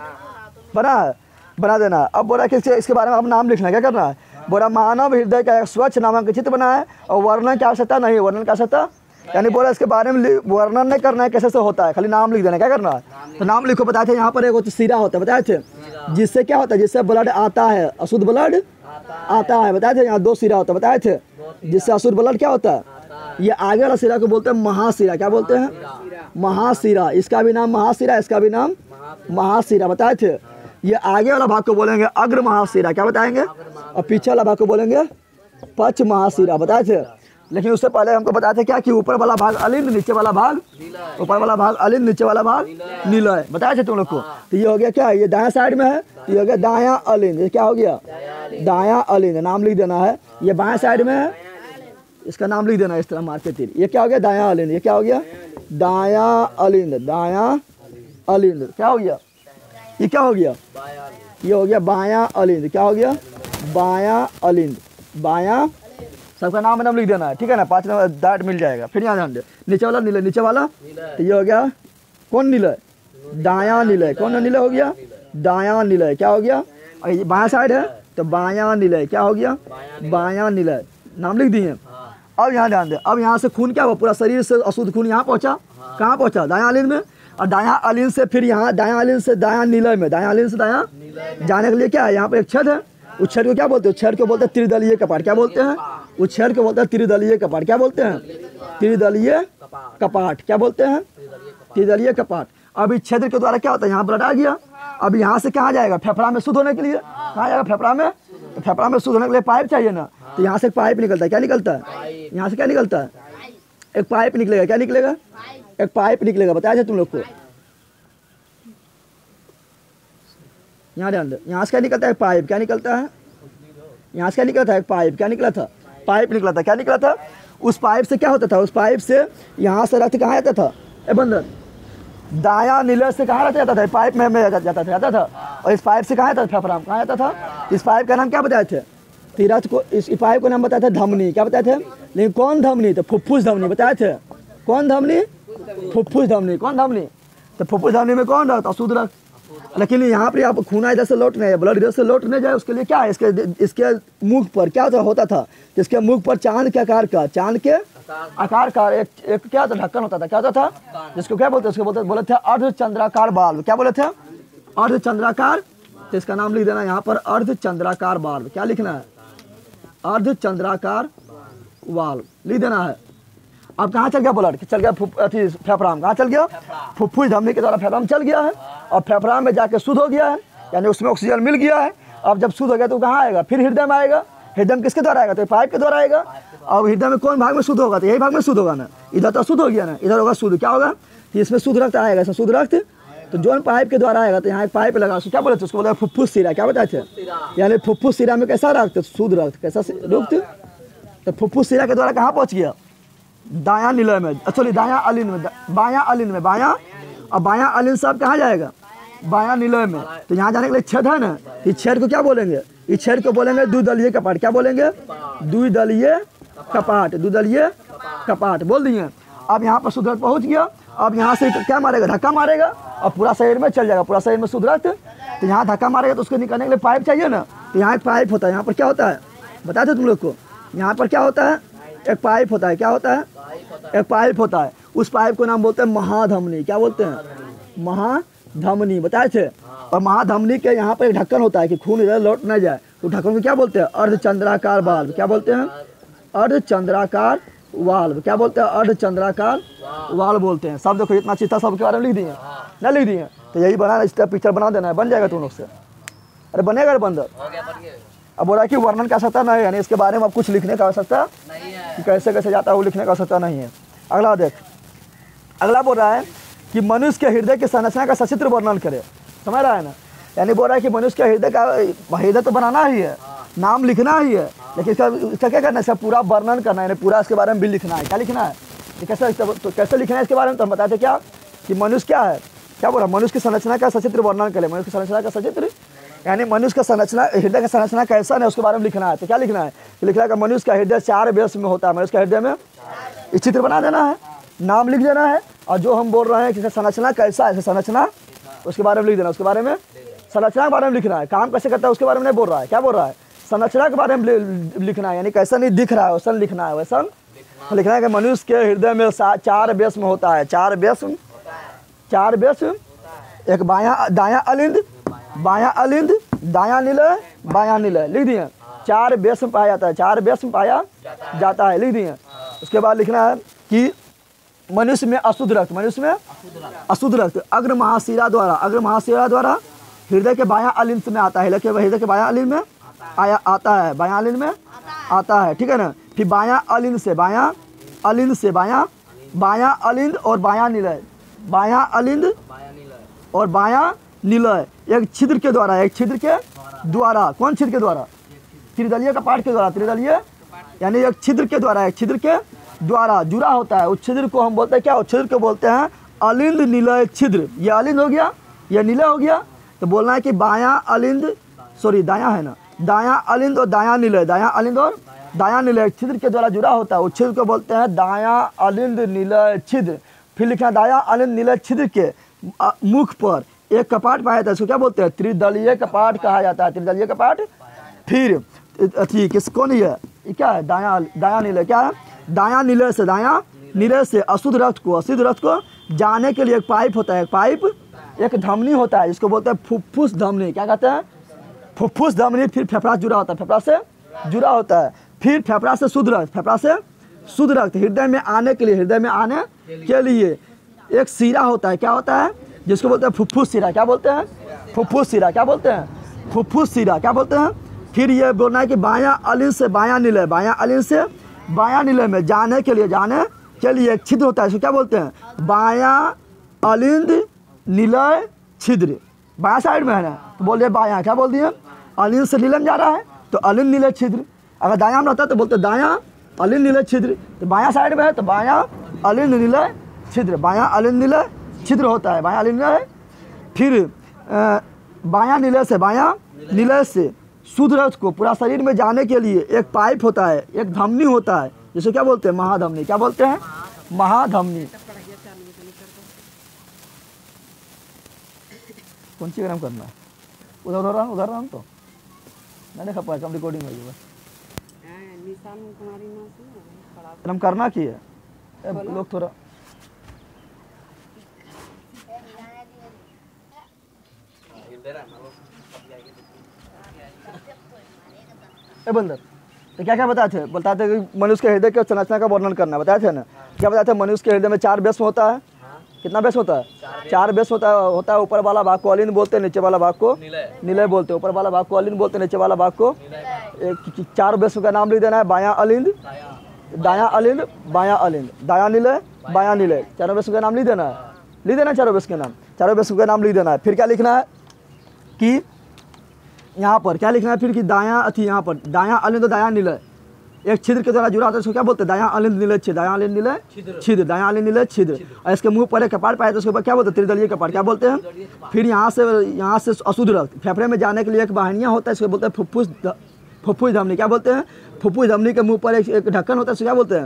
बना देना। अब बोला कि इसके बारे में आप नाम लिखना है। क्या करना है? बोला मानव हृदय का एक स्वच्छ नामांकित चित्र बना है और वर्णन की आवश्यकता नहीं है। वर्णन की आवश्यकता यानी बोला इसके बारे में वर्णन नहीं करना है कैसे से होता है, खाली नाम लिख देना है। क्या करना है? तो नाम लिखो। बताए थे यहाँ पर एक सिरा होता है, बताए थे, जिससे क्या होता है? जिससे ब्लड आता है, अशुद्ध ब्लड आता है। बताए थे यहाँ 2 सिरा होता है, बताए थे, जिससे अशुद्ध ब्लड क्या होता है? ये आगे वाला सिरा को बोलते हैं महाशिरा। क्या बोलते हैं? महाशिरा। इसका भी नाम महाशिरा, इसका भी नाम महाशिरा। बताए थे। ये आगे वाला भाग को बोलेंगे अग्र महाशिरा। क्या बताएंगे? और पीछे वाला भाग को बोलेंगे पश्च महाशिरा। बताए थे। लेकिन उससे पहले हमको बताया था क्या कि ऊपर वाला भाग अलिंद, नीचे वाला भाग, ऊपर वाला भाग अलिंद, नीचे वाला भाग नीलय। बताया था तुम लोग को। तो ये हो गया क्या? ये दायां साइड में है, तो ये हो गया दायां अलिंद। ये क्या हो गया? दायां अलिंद। नाम लिख देना है। ये बाएं साइड में है, इसका नाम लिख देना है इस तरह मार के तीर। ये क्या हो गया? दायां अलिंद। ये क्या हो गया? दायां अलिंद। दायां अलिंद। क्या हो गया? ये क्या हो गया? ये हो गया बायां अलिंद। क्या हो गया? बायां अलिंद। बायां, सबका नाम नाम लिख देना है। ठीक है ना? 5 नंबर डाट मिल जाएगा। फिर यहाँ ध्यान दे, नीचे वाला नीले, नीचे वाला तो ये हो गया कौन नीले? दायां नीले। कौन नीले हो गया? दायां नीले। क्या हो गया? और ये बायां साइड है तो बायां नीले। क्या हो गया? बायां नीले। नाम लिख दिए। अब यहाँ ध्यान दे, अब यहाँ से खून क्या हुआ? पूरा शरीर से अशुद्ध खून यहाँ पहुँचा। कहाँ पहुँचा? दायां अलिंद में। और दायां अलिंद से फिर यहाँ दायां अलिंद से दायां नीलय में, दायां अलिंद से दायां जाने के लिए क्या है? यहाँ पर एक छेद है। उस छेद को क्या बोलते हैं? छेद को बोलते हैं त्रिदलीय कपाट। क्या बोलते हैं? उस छेद को बोलते हैं त्रिदलीय कपाट। क्या बोलते हैं? त्रिदलीय कपाट। क्या बोलते हैं? त्रिदलीय कपाट। अब इस छेद के द्वारा क्या होता है? यहाँ ब्लड आ गया। अब यहाँ से कहाँ जाएगा? फेफड़ा में शुद्ध होने के लिए। कहाँ जाएगा? फेफड़ा में। तो फेफड़ा में शुद्ध होने के लिए पाइप चाहिए ना, तो यहाँ से एक पाइप निकलता है। क्या निकलता है? यहाँ से क्या निकलता है? एक पाइप निकलेगा। क्या निकलेगा? एक पाइप निकलेगा। बताया था तुम लोग को। यहाँ ध्यान दो, यहाँ से क्या निकलता है? पाइप। क्या निकलता है? यहाँ से क्या निकला था? एक पाइप। क्या निकला था? पाइप निकला था। क्या निकला था? उस पाइप से क्या होता था? उस पाइप से यहाँ से रक्त कहाँ जाता था? ए बंदर, दायां नीले से कहाँ रक्त जाता था? पाइप में जाता था। और इस पाइप से कहाँ जाता था? फेफड़ा में। कहाँ जाता था? इस पाइप का नाम क्या बताए थे? तीरथ को, इस पाइप का नाम बताए थे धमनी। क्या बताए थे? लेकिन कौन धमनी? तो फुफ्फुस धमनी। बताए थे। कौन धमनी? फुफ्फुस धमनी। कौन धमनी? तो फुफ्फुस धमनी में कौन रक्त? अशुद्ध रक्त। लेकिन यहाँ पर आप खून इधर से लौट नहीं जाए, ब्लड इधर से लौट नहीं जाए, उसके लिए क्या है? इसके मुख पर क्या होता था? इसके मुख पर चांद के आकार का, चांद के आकार का एक क्या था? ढक्कन होता था। क्या होता था? जिसको क्या बोलते? उसको बोले थे अर्धचंद्राकार बाल्ब। क्या बोले थे? अर्धचंद्राकार। तो इसका नाम लिख देना यहाँ पर अर्धचंद्राकार बाल्ब। क्या लिखना है? अर्धचंद्राकार बाल्ब लिख देना है। अब कहाँ चल गया ब्लड? चल गया फेफड़ा में। कहाँ चल गया? फुफ्फुस धमनी के द्वारा फेफड़ा में चल गया है और फेफड़ा में जाके शुद्ध हो गया है, यानी उसमें ऑक्सीजन मिल गया है। अब जब शुद्ध हो गया तो कहाँ आएगा? फिर हृदय में आएगा। हृदय में किसके द्वारा आएगा? तो पाइप के द्वारा आएगा। अब हृदय में कौन भाग में शुद्ध होगा? तो यही भाग में शुद्ध होगा ना। इधर तो शुद्ध हो गया ना, इधर होगा शुद्ध। क्या होगा? तो इसमें शुद्ध रक्त आएगा। इसमें शुद्ध रक्त तो जो पाइप के द्वारा आएगा, तो यहाँ एक पाइप लगा, उसको क्या बोले थे? उसको बोला फुफ्फुस सिरा। क्या बताए थे? यानी फुफ्फुस सिरा में कैसा रक्त? शुद्ध रक्त। कैसा रक्त? तो फुफ्फुस सिरा के द्वारा कहाँ पहुँच गया? दायां नीलय में, सॉरी दायां अलिंद में, बायां अलिंद में, बायां। और बायां अलिंद साहब कहाँ जाएगा? बायां नीलय में। तो यहाँ जाने के लिए छेद है ना, इस छेद को क्या बोलेंगे? इस छेद को बोलेंगे द्विदलीय कपाट। क्या बोलेंगे? द्विदलीय कपाट। द्विदलीय कपाट बोल दिए। अब यहाँ पर शुद्ध रक्त पहुँच गया, अब यहाँ से क्या मारेगा, धक्का मारेगा और पूरा शरीर में चल जाएगा, पूरा शरीर में शुद्ध रक्त। तो यहाँ धक्का मारेगा तो उसको निकालने के लिए पाइप चाहिए ना, तो यहाँ एक पाइप होता है। यहाँ पर क्या होता है बता दो तुम लोग को, यहाँ पर क्या होता है, एक पाइप होता है। क्या होता है, एक पाइप होता है। उस पाइप को नाम बोलते हैं महाधमनी। क्या बोलते हैं, महाधमनी, बताए थे। और महाधमनी के यहाँ पर एक ढक्कन होता है कि खून इधर लौट न जाए, तो ढक्कन को क्या बोलते हैं, अर्धचंद्राकार वाल्व। क्या बोलते हैं, अर्धचंद्राकार वाल्व। क्या बोलते हैं, अर्धचंद्राकार वाल्व बोलते हैं। सब देखो इतना चिट्ठा सब के बारे में लिख दिए ना, लिख दिए। तो यही बना, इस तरह पिक्चर बना देना है, बन जाएगा तुम लोग से। अरे बनेगा बंदर। अब बोला कि वर्णन का आवश्यकता नहीं है, यानी इसके बारे में अब कुछ लिखने का आवश्यकता नहीं है कि कैसे कैसे जाता है, वो लिखने का आवश्यकता नहीं है। अगला देख, अगला बोल रहा है कि मनुष्य के हृदय की संरचना का सचित्र वर्णन करे। समझ रहा है ना, यानी बोल रहा है कि मनुष्य के हृदय तो बनाना ही है, नाम लिखना ही है, लेकिन इसका क्या करना है, इसका पूरा वर्णन करना है, पूरा इसके बारे में भी लिखना है। क्या लिखना है, कैसे तो कैसे लिखना है इसके बारे में, तो हम बताते क्या कि मनुष्य क्या है, क्या बोल रहा है, मनुष्य की संरचना का सचित्र वर्णन करे। मनुष्य की संरचना का सचित्र यानी मनुष्य का संरचना, हृदय का संरचना कैसा है उसके बारे में लिखना है। तो क्या लिखना है, तो लिखना है कि मनुष्य का हृदय 4 बेस में होता है। मनुष्य का हृदय में इस चित्र बना देना है, नाम लिख देना है, और जो हम बोल रहे हैं कि संरचना कैसा है, संरचना उसके बारे में लिख देना। उसके बारे में संरचना के बारे में लिखना है, काम कैसे करता है उसके बारे में नहीं बोल रहा है। क्या बोल रहा है, संरचना के बारे में लिखना है, यानी कैसा नहीं दिख रहा है वैसा लिखना है। वैसा लिखना है कि मनुष्य के हृदय में 4 बेस में होता है। 4 बेस, 4 बेस, एक दायां अलिंद, बायां अलिंद, दायां निलय, बायां निलय, लिख दिए। 4 बेस में पाया जाता है, 4 बेस में पाया जाता है, लिख दिए। उसके बाद लिखना है कि मनुष्य में अशुद्ध रक्त, मनुष्य में अशुद्ध रक्त अग्र महाशिरा द्वारा, अग्र महाशिरा द्वारा हृदय के बायां अलिंद में आता है। हृदय के बायां अलिंद में आता है, बायां अलिंद में आता है, ठीक है ना। फिर बायां अलिंद से, बायां अलिंद से बायां अलिंद और बायां निलय, बायां अलिंद और बायां निलय एक छिद्र के द्वारा, एक छिद्र के द्वारा, कौन छिद्र के द्वारा, त्रिदलीय कपाट के द्वारा, त्रिदलीय यानी एक छिद्र के द्वारा, एक छिद्र के द्वारा जुड़ा होता है। उस छिद्र को हम बोलते हैं क्या, उस छिद्र को बोलते हैं अलिंद निलय छिद्र। ये अलिंद हो गया, ये निलय हो गया। तो बोलना है कि बायां अलिंद, सॉरी दायां है ना, दायां अलिंद और दायां निलय, दायां अलिंद और दायां निलय छिद्र के द्वारा जुड़ा होता है। उस छिद्र को बोलते हैं दायां अलिंद निलय छिद्र। फिर लिखना दायां अलिंद निलय छिद्र के मुख पर एक कपाट पाया जाता है, इसको क्या बोलते हैं, त्रिदलीय कपाट कहा जाता है, त्रिदलीय कपाट। फिर ठीक किसको नहीं है, क्या है, दायां निलय, क्या है, दायां निलय से, दायां निलय से अशुद्ध रक्त को जाने के लिए एक पाइप होता है, एक पाइप, एक धमनी होता है जिसको बोलते हैं फुफ्फुस धमनी। क्या कहते हैं, फुफ्फुस धमनी। फिर फेफड़ा जुड़ा होता है, फेफड़ा से जुड़ा होता है। फिर फेफड़ा से शुद्ध रक्त, फेफड़ा से शुद्ध रक्त हृदय में आने के लिए, हृदय में आने के लिए एक सीरा होता है। क्या होता है, जिसको बोलते हैं फुफ्फुस सीरा। क्या बोलते हैं, फुफ्फुस सीरा। क्या बोलते हैं, फुफ्फुस सीरा। क्या बोलते हैं। फिर ये बोलना है कि बायां अलिंद से बायां निलय, बायां अलिंद से बायां निलय में जाने के लिए एक छिद्र होता है, इसको क्या बोलते हैं, बायां अलिंद निलय छिद्र। बायां साइड में है ना, तो बोलिए बायां, क्या बोल दिए, अलिंद से निलय जा रहा है तो अलिंद निलय छिद्र। अगर दायां में रहता है तो बोलते दायां अलिंद निलय छिद्र। तो बायां साइड में है तो बायां अलिंद निलय छिद्र, बायां अलिंद निलय छिद्र होता है, बायां अलिंद निलय। फिर बायां निलय से शुद्ध रक्त को पूरा शरीर में जाने के लिए एक पाइप होता है, एक धमनी होता है, जिसे क्या बोलते हैं, महाधमनी। क्या बोलते हैं, महाधमनी। कौन सी गरम करना है, उधर रहा तो नहीं देखा पाया, कम रिकॉर्डिंग है बस। गरम करना की है लोग थोड़ा बंदर। तो क्या क्या बताए थे, बताते कि मनुष्य के हृदय के संरचना का वर्णन करना बताए थे ना। क्या बताए थे, मनुष्य के हृदय में 4 बेस होता है। कितना बेस होता है, 4 बेस होता है। ऊपर वाला भाग को अलिंद बोलते हैं, नीचे वाला भाग को निलय बोलते हैं। ऊपर वाला भाग को अलिंद बोलते हैं, नीचे वाला भाग को 4 बेस का नाम लिख देना है, बायां अलिंद, दायां अलिंद, बायां अलिंद, दायां निलय, बायां निलय। 4 बेस का नाम लिख देना है, लिख देना 4 बेस के नाम, 4 बेस का नाम लिख देना है। फिर क्या लिखना है कि यहाँ पर क्या लिखना है, फिर कि दायां यहाँ पर दायां अलिंद, दायां निलय एक छिद्र के द्वारा जुड़ा होता है, इसको क्या बोलते हैं, दायां अलिंद निलय छिद्र, दायां अलिंद निलय छिद्र, दायां अलिंद निलय छिद्र। और इसके मुंह पर एक कपाट पाया तो उसके ऊपर क्या बोलते हैं, त्रिदलीय कपाट। क्या बोलते हैं। फिर यहाँ से अशुद्ध रक्त फेफड़े में जाने के लिए एक वाहिनियाँ होता है, इसको बोलते हैं फुफ्फुस धमनी। क्या बोलते हैं, फुफ्फुस धमनी के मुंह पर एक ढक्कन होता है, इसको क्या बोलते हैं,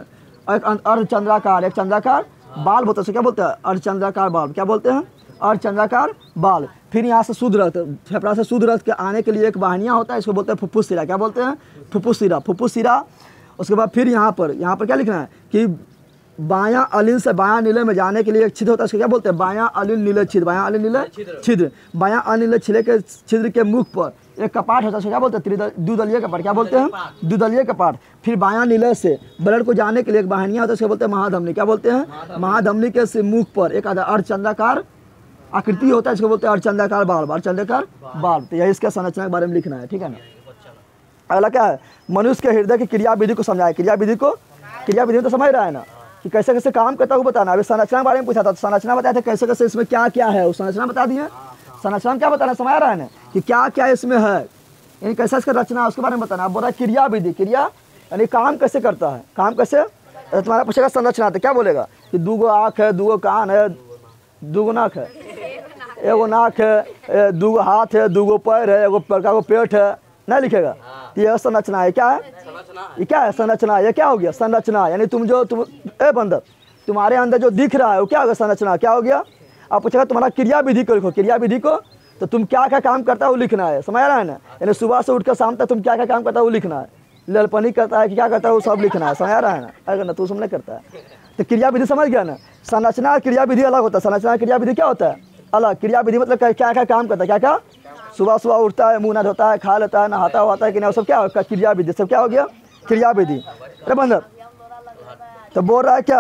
एक अर्धचंद्राकार, एक चंद्राकार बाल बोलते हैं, क्या बोलते हैं? अर्धचंद्राकार बाल, क्या बोलते हैं? अर्धचंद्राकार बाल। फिर यहाँ से शुद्ध रक्त, फेफड़ा से शुद्ध रक्त के आने के लिए एक वाहिनियाँ होता है, इसको बोलते हैं फुफ्फुस सिरा। क्या बोलते हैं? फुफ्फुस सिरा, फुफ्फुस सिरा। उसके बाद फिर यहाँ पर क्या लिखना है कि बायां अलिंद से बायां नीले में जाने के लिए एक छिद्र होता है, इसको क्या बोलते हैं? बायां अलिंद नीले छिद्र, बायां अलिंद नीले छिद्र। बायां अनिल छिद्र के मुख पर एक कपाट होता है, इसको क्या बोलते हैं? द्विदलीय कपाट। क्या बोलते हैं? द्विदलीय कपाट। फिर बायां नीले से ब्लड को जाने के लिए एक वाहिनियाँ होता है, इसको बोलते हैं महाधमनी। क्या बोलते हैं? महाधमनी के मुख पर एक अर्धचंद्राकार आकृति होता है, इसको बोलते हैं अर्धचंद्राकार बाल, अर्धचंद्राकार बाल। तो यही इसका संरचना के बारे में लिखना है, ठीक है ना। अगला क्या है? मनुष्य के हृदय की क्रियाविधि को समझाए। क्रियाविधि तो समझ रहा है ना कि कैसे कैसे काम करता है वो बताना। अभी संरचना के बारे में पूछा था, तो संरचना बताया था कैसे कैसे इसमें क्या क्या है, वो संरचना बता दिए। संरचना में क्या बताना, समझ रहा है ना कि क्या क्या इसमें है, यानी कैसे इसका रचना है उसके बारे में बताना। अब बोल रहा है क्रियाविधि, क्रिया यानी काम कैसे करता है, काम कैसे। तुम्हारा पूछेगा संरचना तो क्या बोलेगा कि 2 आँख है, 2 कान है, 2 नाक है, 1 नाक है, 2 हाथ है, 2 पैर है, 1 प्रकार को पेट है, नहीं लिखेगा। तो यह संरचना है। क्या है? ये क्या है? संरचना। ये क्या हो गया? संरचना। यानी तुम बंदर, तुम्हारे अंदर जो दिख रहा है वो क्या हो गया? संरचना। क्या हो गया? आप पूछेगा तुम्हारा क्रियाविधि को लिखो, क्रियाविधि को तो तुम क्या क्या काम करता है वो लिखना है, समझ रहा है ना। यानी सुबह से उठकर शाम तक तुम क्या क्या काम करता है वो लिखना है। ललपनी करता है कि क्या करता है वो सब लिखना है, समझ रहा है ना। अगर ना तू समझ करता है तो क्रियाविधि समझ गया ना। संरचना क्रियाविधि अलग होता है। संरचना क्रियाविधि क्या होता है? अलग। क्रियाविधि मतलब क्या क्या काम करता है, क्या क्या। सुबह सुबह उठता है, मुँह ना धोता है, खा लेता है, नहाता हुआ है कि नहीं, सब क्या होगा? क्रियाविधि। सब क्या हो गया? क्रियाविधि। अरे बंदर तो बोल रहा है क्या?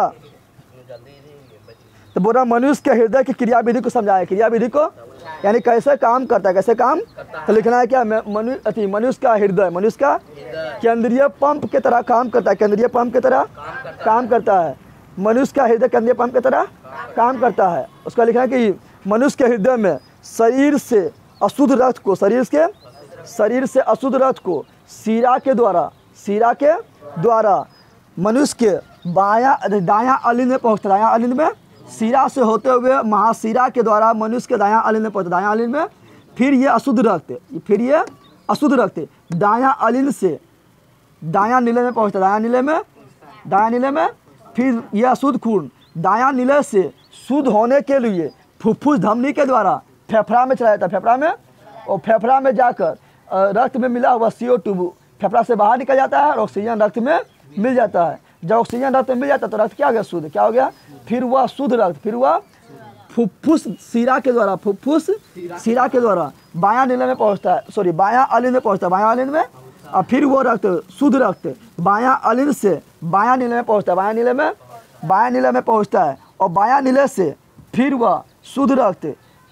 तो बोल रहा मनुष्य के हृदय की क्रियाविधि को समझाए। क्रियाविधि को यानी कैसे काम करता है, कैसे काम। तो लिखना है क्या? मनुष्य का हृदय, मनुष्य का केंद्रीय पंप की तरह काम करता है, केंद्रीय पंप की तरह काम करता है। मनुष्य का हृदय केंद्रीय पंप की तरह काम करता है। उसका लिखना है कि मनुष्य के हृदय में शरीर से अशुद्ध रक्त को, शरीर से अशुद्ध रक्त को शिरा के द्वारा मनुष्य के दायां अलिंद में पहुँचता है। दायां अलिंद में शिरा से होते हुए महाशिरा के द्वारा मनुष्य के दायां अलिंद में पहुँचता है। दायां अलिंद में फिर ये अशुद्ध रक्त दायां अलिंद से दायां नीले में पहुँचता है। दायां नीले में फिर यह अशुद्ध खून दायां नीले से शुद्ध होने के लिए फुफ्फुस धमनी के द्वारा फेफड़ा में चला जाता है। फेफड़ा में, और फेफड़ा में जाकर रक्त में मिला हुआ CO2 फेफड़ा से बाहर निकल जाता है और ऑक्सीजन रक्त में मिल जाता है। जब ऑक्सीजन रक्त में मिल जाता है तो रक्त क्या हो गया? शुद्ध। क्या हो गया? फिर वह शुद्ध रक्त फिर वह फुफ्फुस शिरा के द्वारा बायां नीले में पहुंचता है, सॉरी बायां अलिंद में पहुंचता है। बायां अलिंद में और फिर वो रक्त शुद्ध रक्त बायां अलिंद से बायां नीले में पहुंचता है। बायां नीले में पहुंचता है और बायां नीले से फिर वह शुद्ध रक्त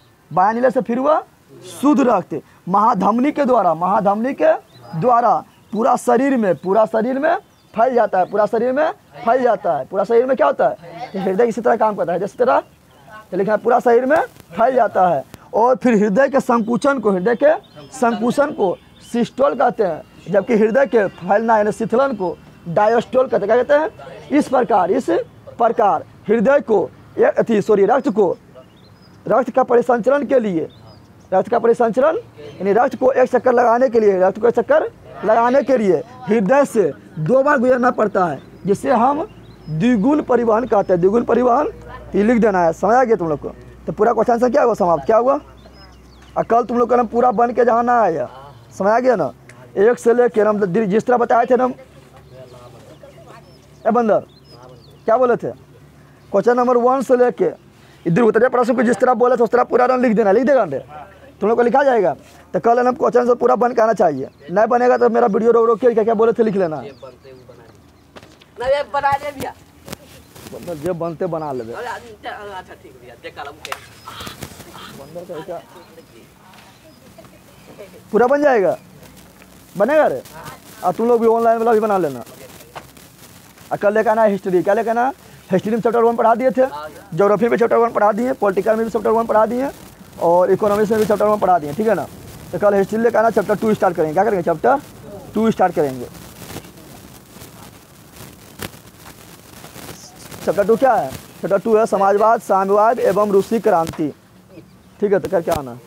महाधमनी के द्वारा पूरा शरीर में फैल जाता है। पूरा शरीर में क्या होता है? तो हृदय इसी तरह काम करता है, जिस तरह लिखा है पूरा शरीर में फैल जाता है। और फिर हृदय के संकुचन को सिस्टोल कहते हैं, जबकि हृदय के फैलना यानी शिथिलन को डायस्टोल कहते हैं। क्या कहते हैं? इस प्रकार हृदय को रक्त का परिसंचरण के लिए, यानी रक्त को एक चक्कर लगाने के लिए हृदय से 2 बार गुजरना पड़ता है, जिससे हम द्विगुण परिवहन कहते हैं। द्विगुण परिवहन ये लिख देना है, समझ आ गया तुम लोग को। तो पूरा क्वेश्चन से क्या हुआ? समाप्त। क्या हुआ? और कल तुम लोग का नाम पूरा बन के जाना है, समझ आ गया ना। 1 से लेके हम जिस तरह बताए थे ना बंदर, क्या बोले थे? क्वेश्चन नंबर 1 से लेके इधर उतरे प्रश्न को जिस तरह बोले थे उस तरह पूरा रन लिख देना, लिख देगा तुम लोग को लिखा जाएगा। तो कल हम क्वेश्चन से पूरा बन के आना चाहिए, नहीं बनेगा तो मेरा वीडियो रोक के क्या बोले थे लिख लेना। जो बनते बना ले पूरा बन जाएगा, बनेगा रे। और तुम लोग भी ऑनलाइन वाला भी बना लेना। और कल लेकर आना हिस्ट्री। क्या लेकर आना? हिस्ट्री में चैप्टर 1 पढ़ा दिए थे, ज्योग्राफी में चैप्टर 1 पढ़ा दिए, पॉलिटिकल में भी चैप्टर 1 पढ़ा दिए और इकोनॉमिक्स में भी चैप्टर 1 पढ़ा दिए, ठीक है ना। तो कल हिस्ट्री लेकर आना, चैप्टर 2 स्टार्ट करेंगे। क्या करेंगे? चैप्टर 2 स्टार्ट करेंगे। चैप्टर 2 क्या है? चैप्टर 2 है समाजवाद, साम्यवाद एवं रूसी क्रांति, ठीक है। तो करके आना।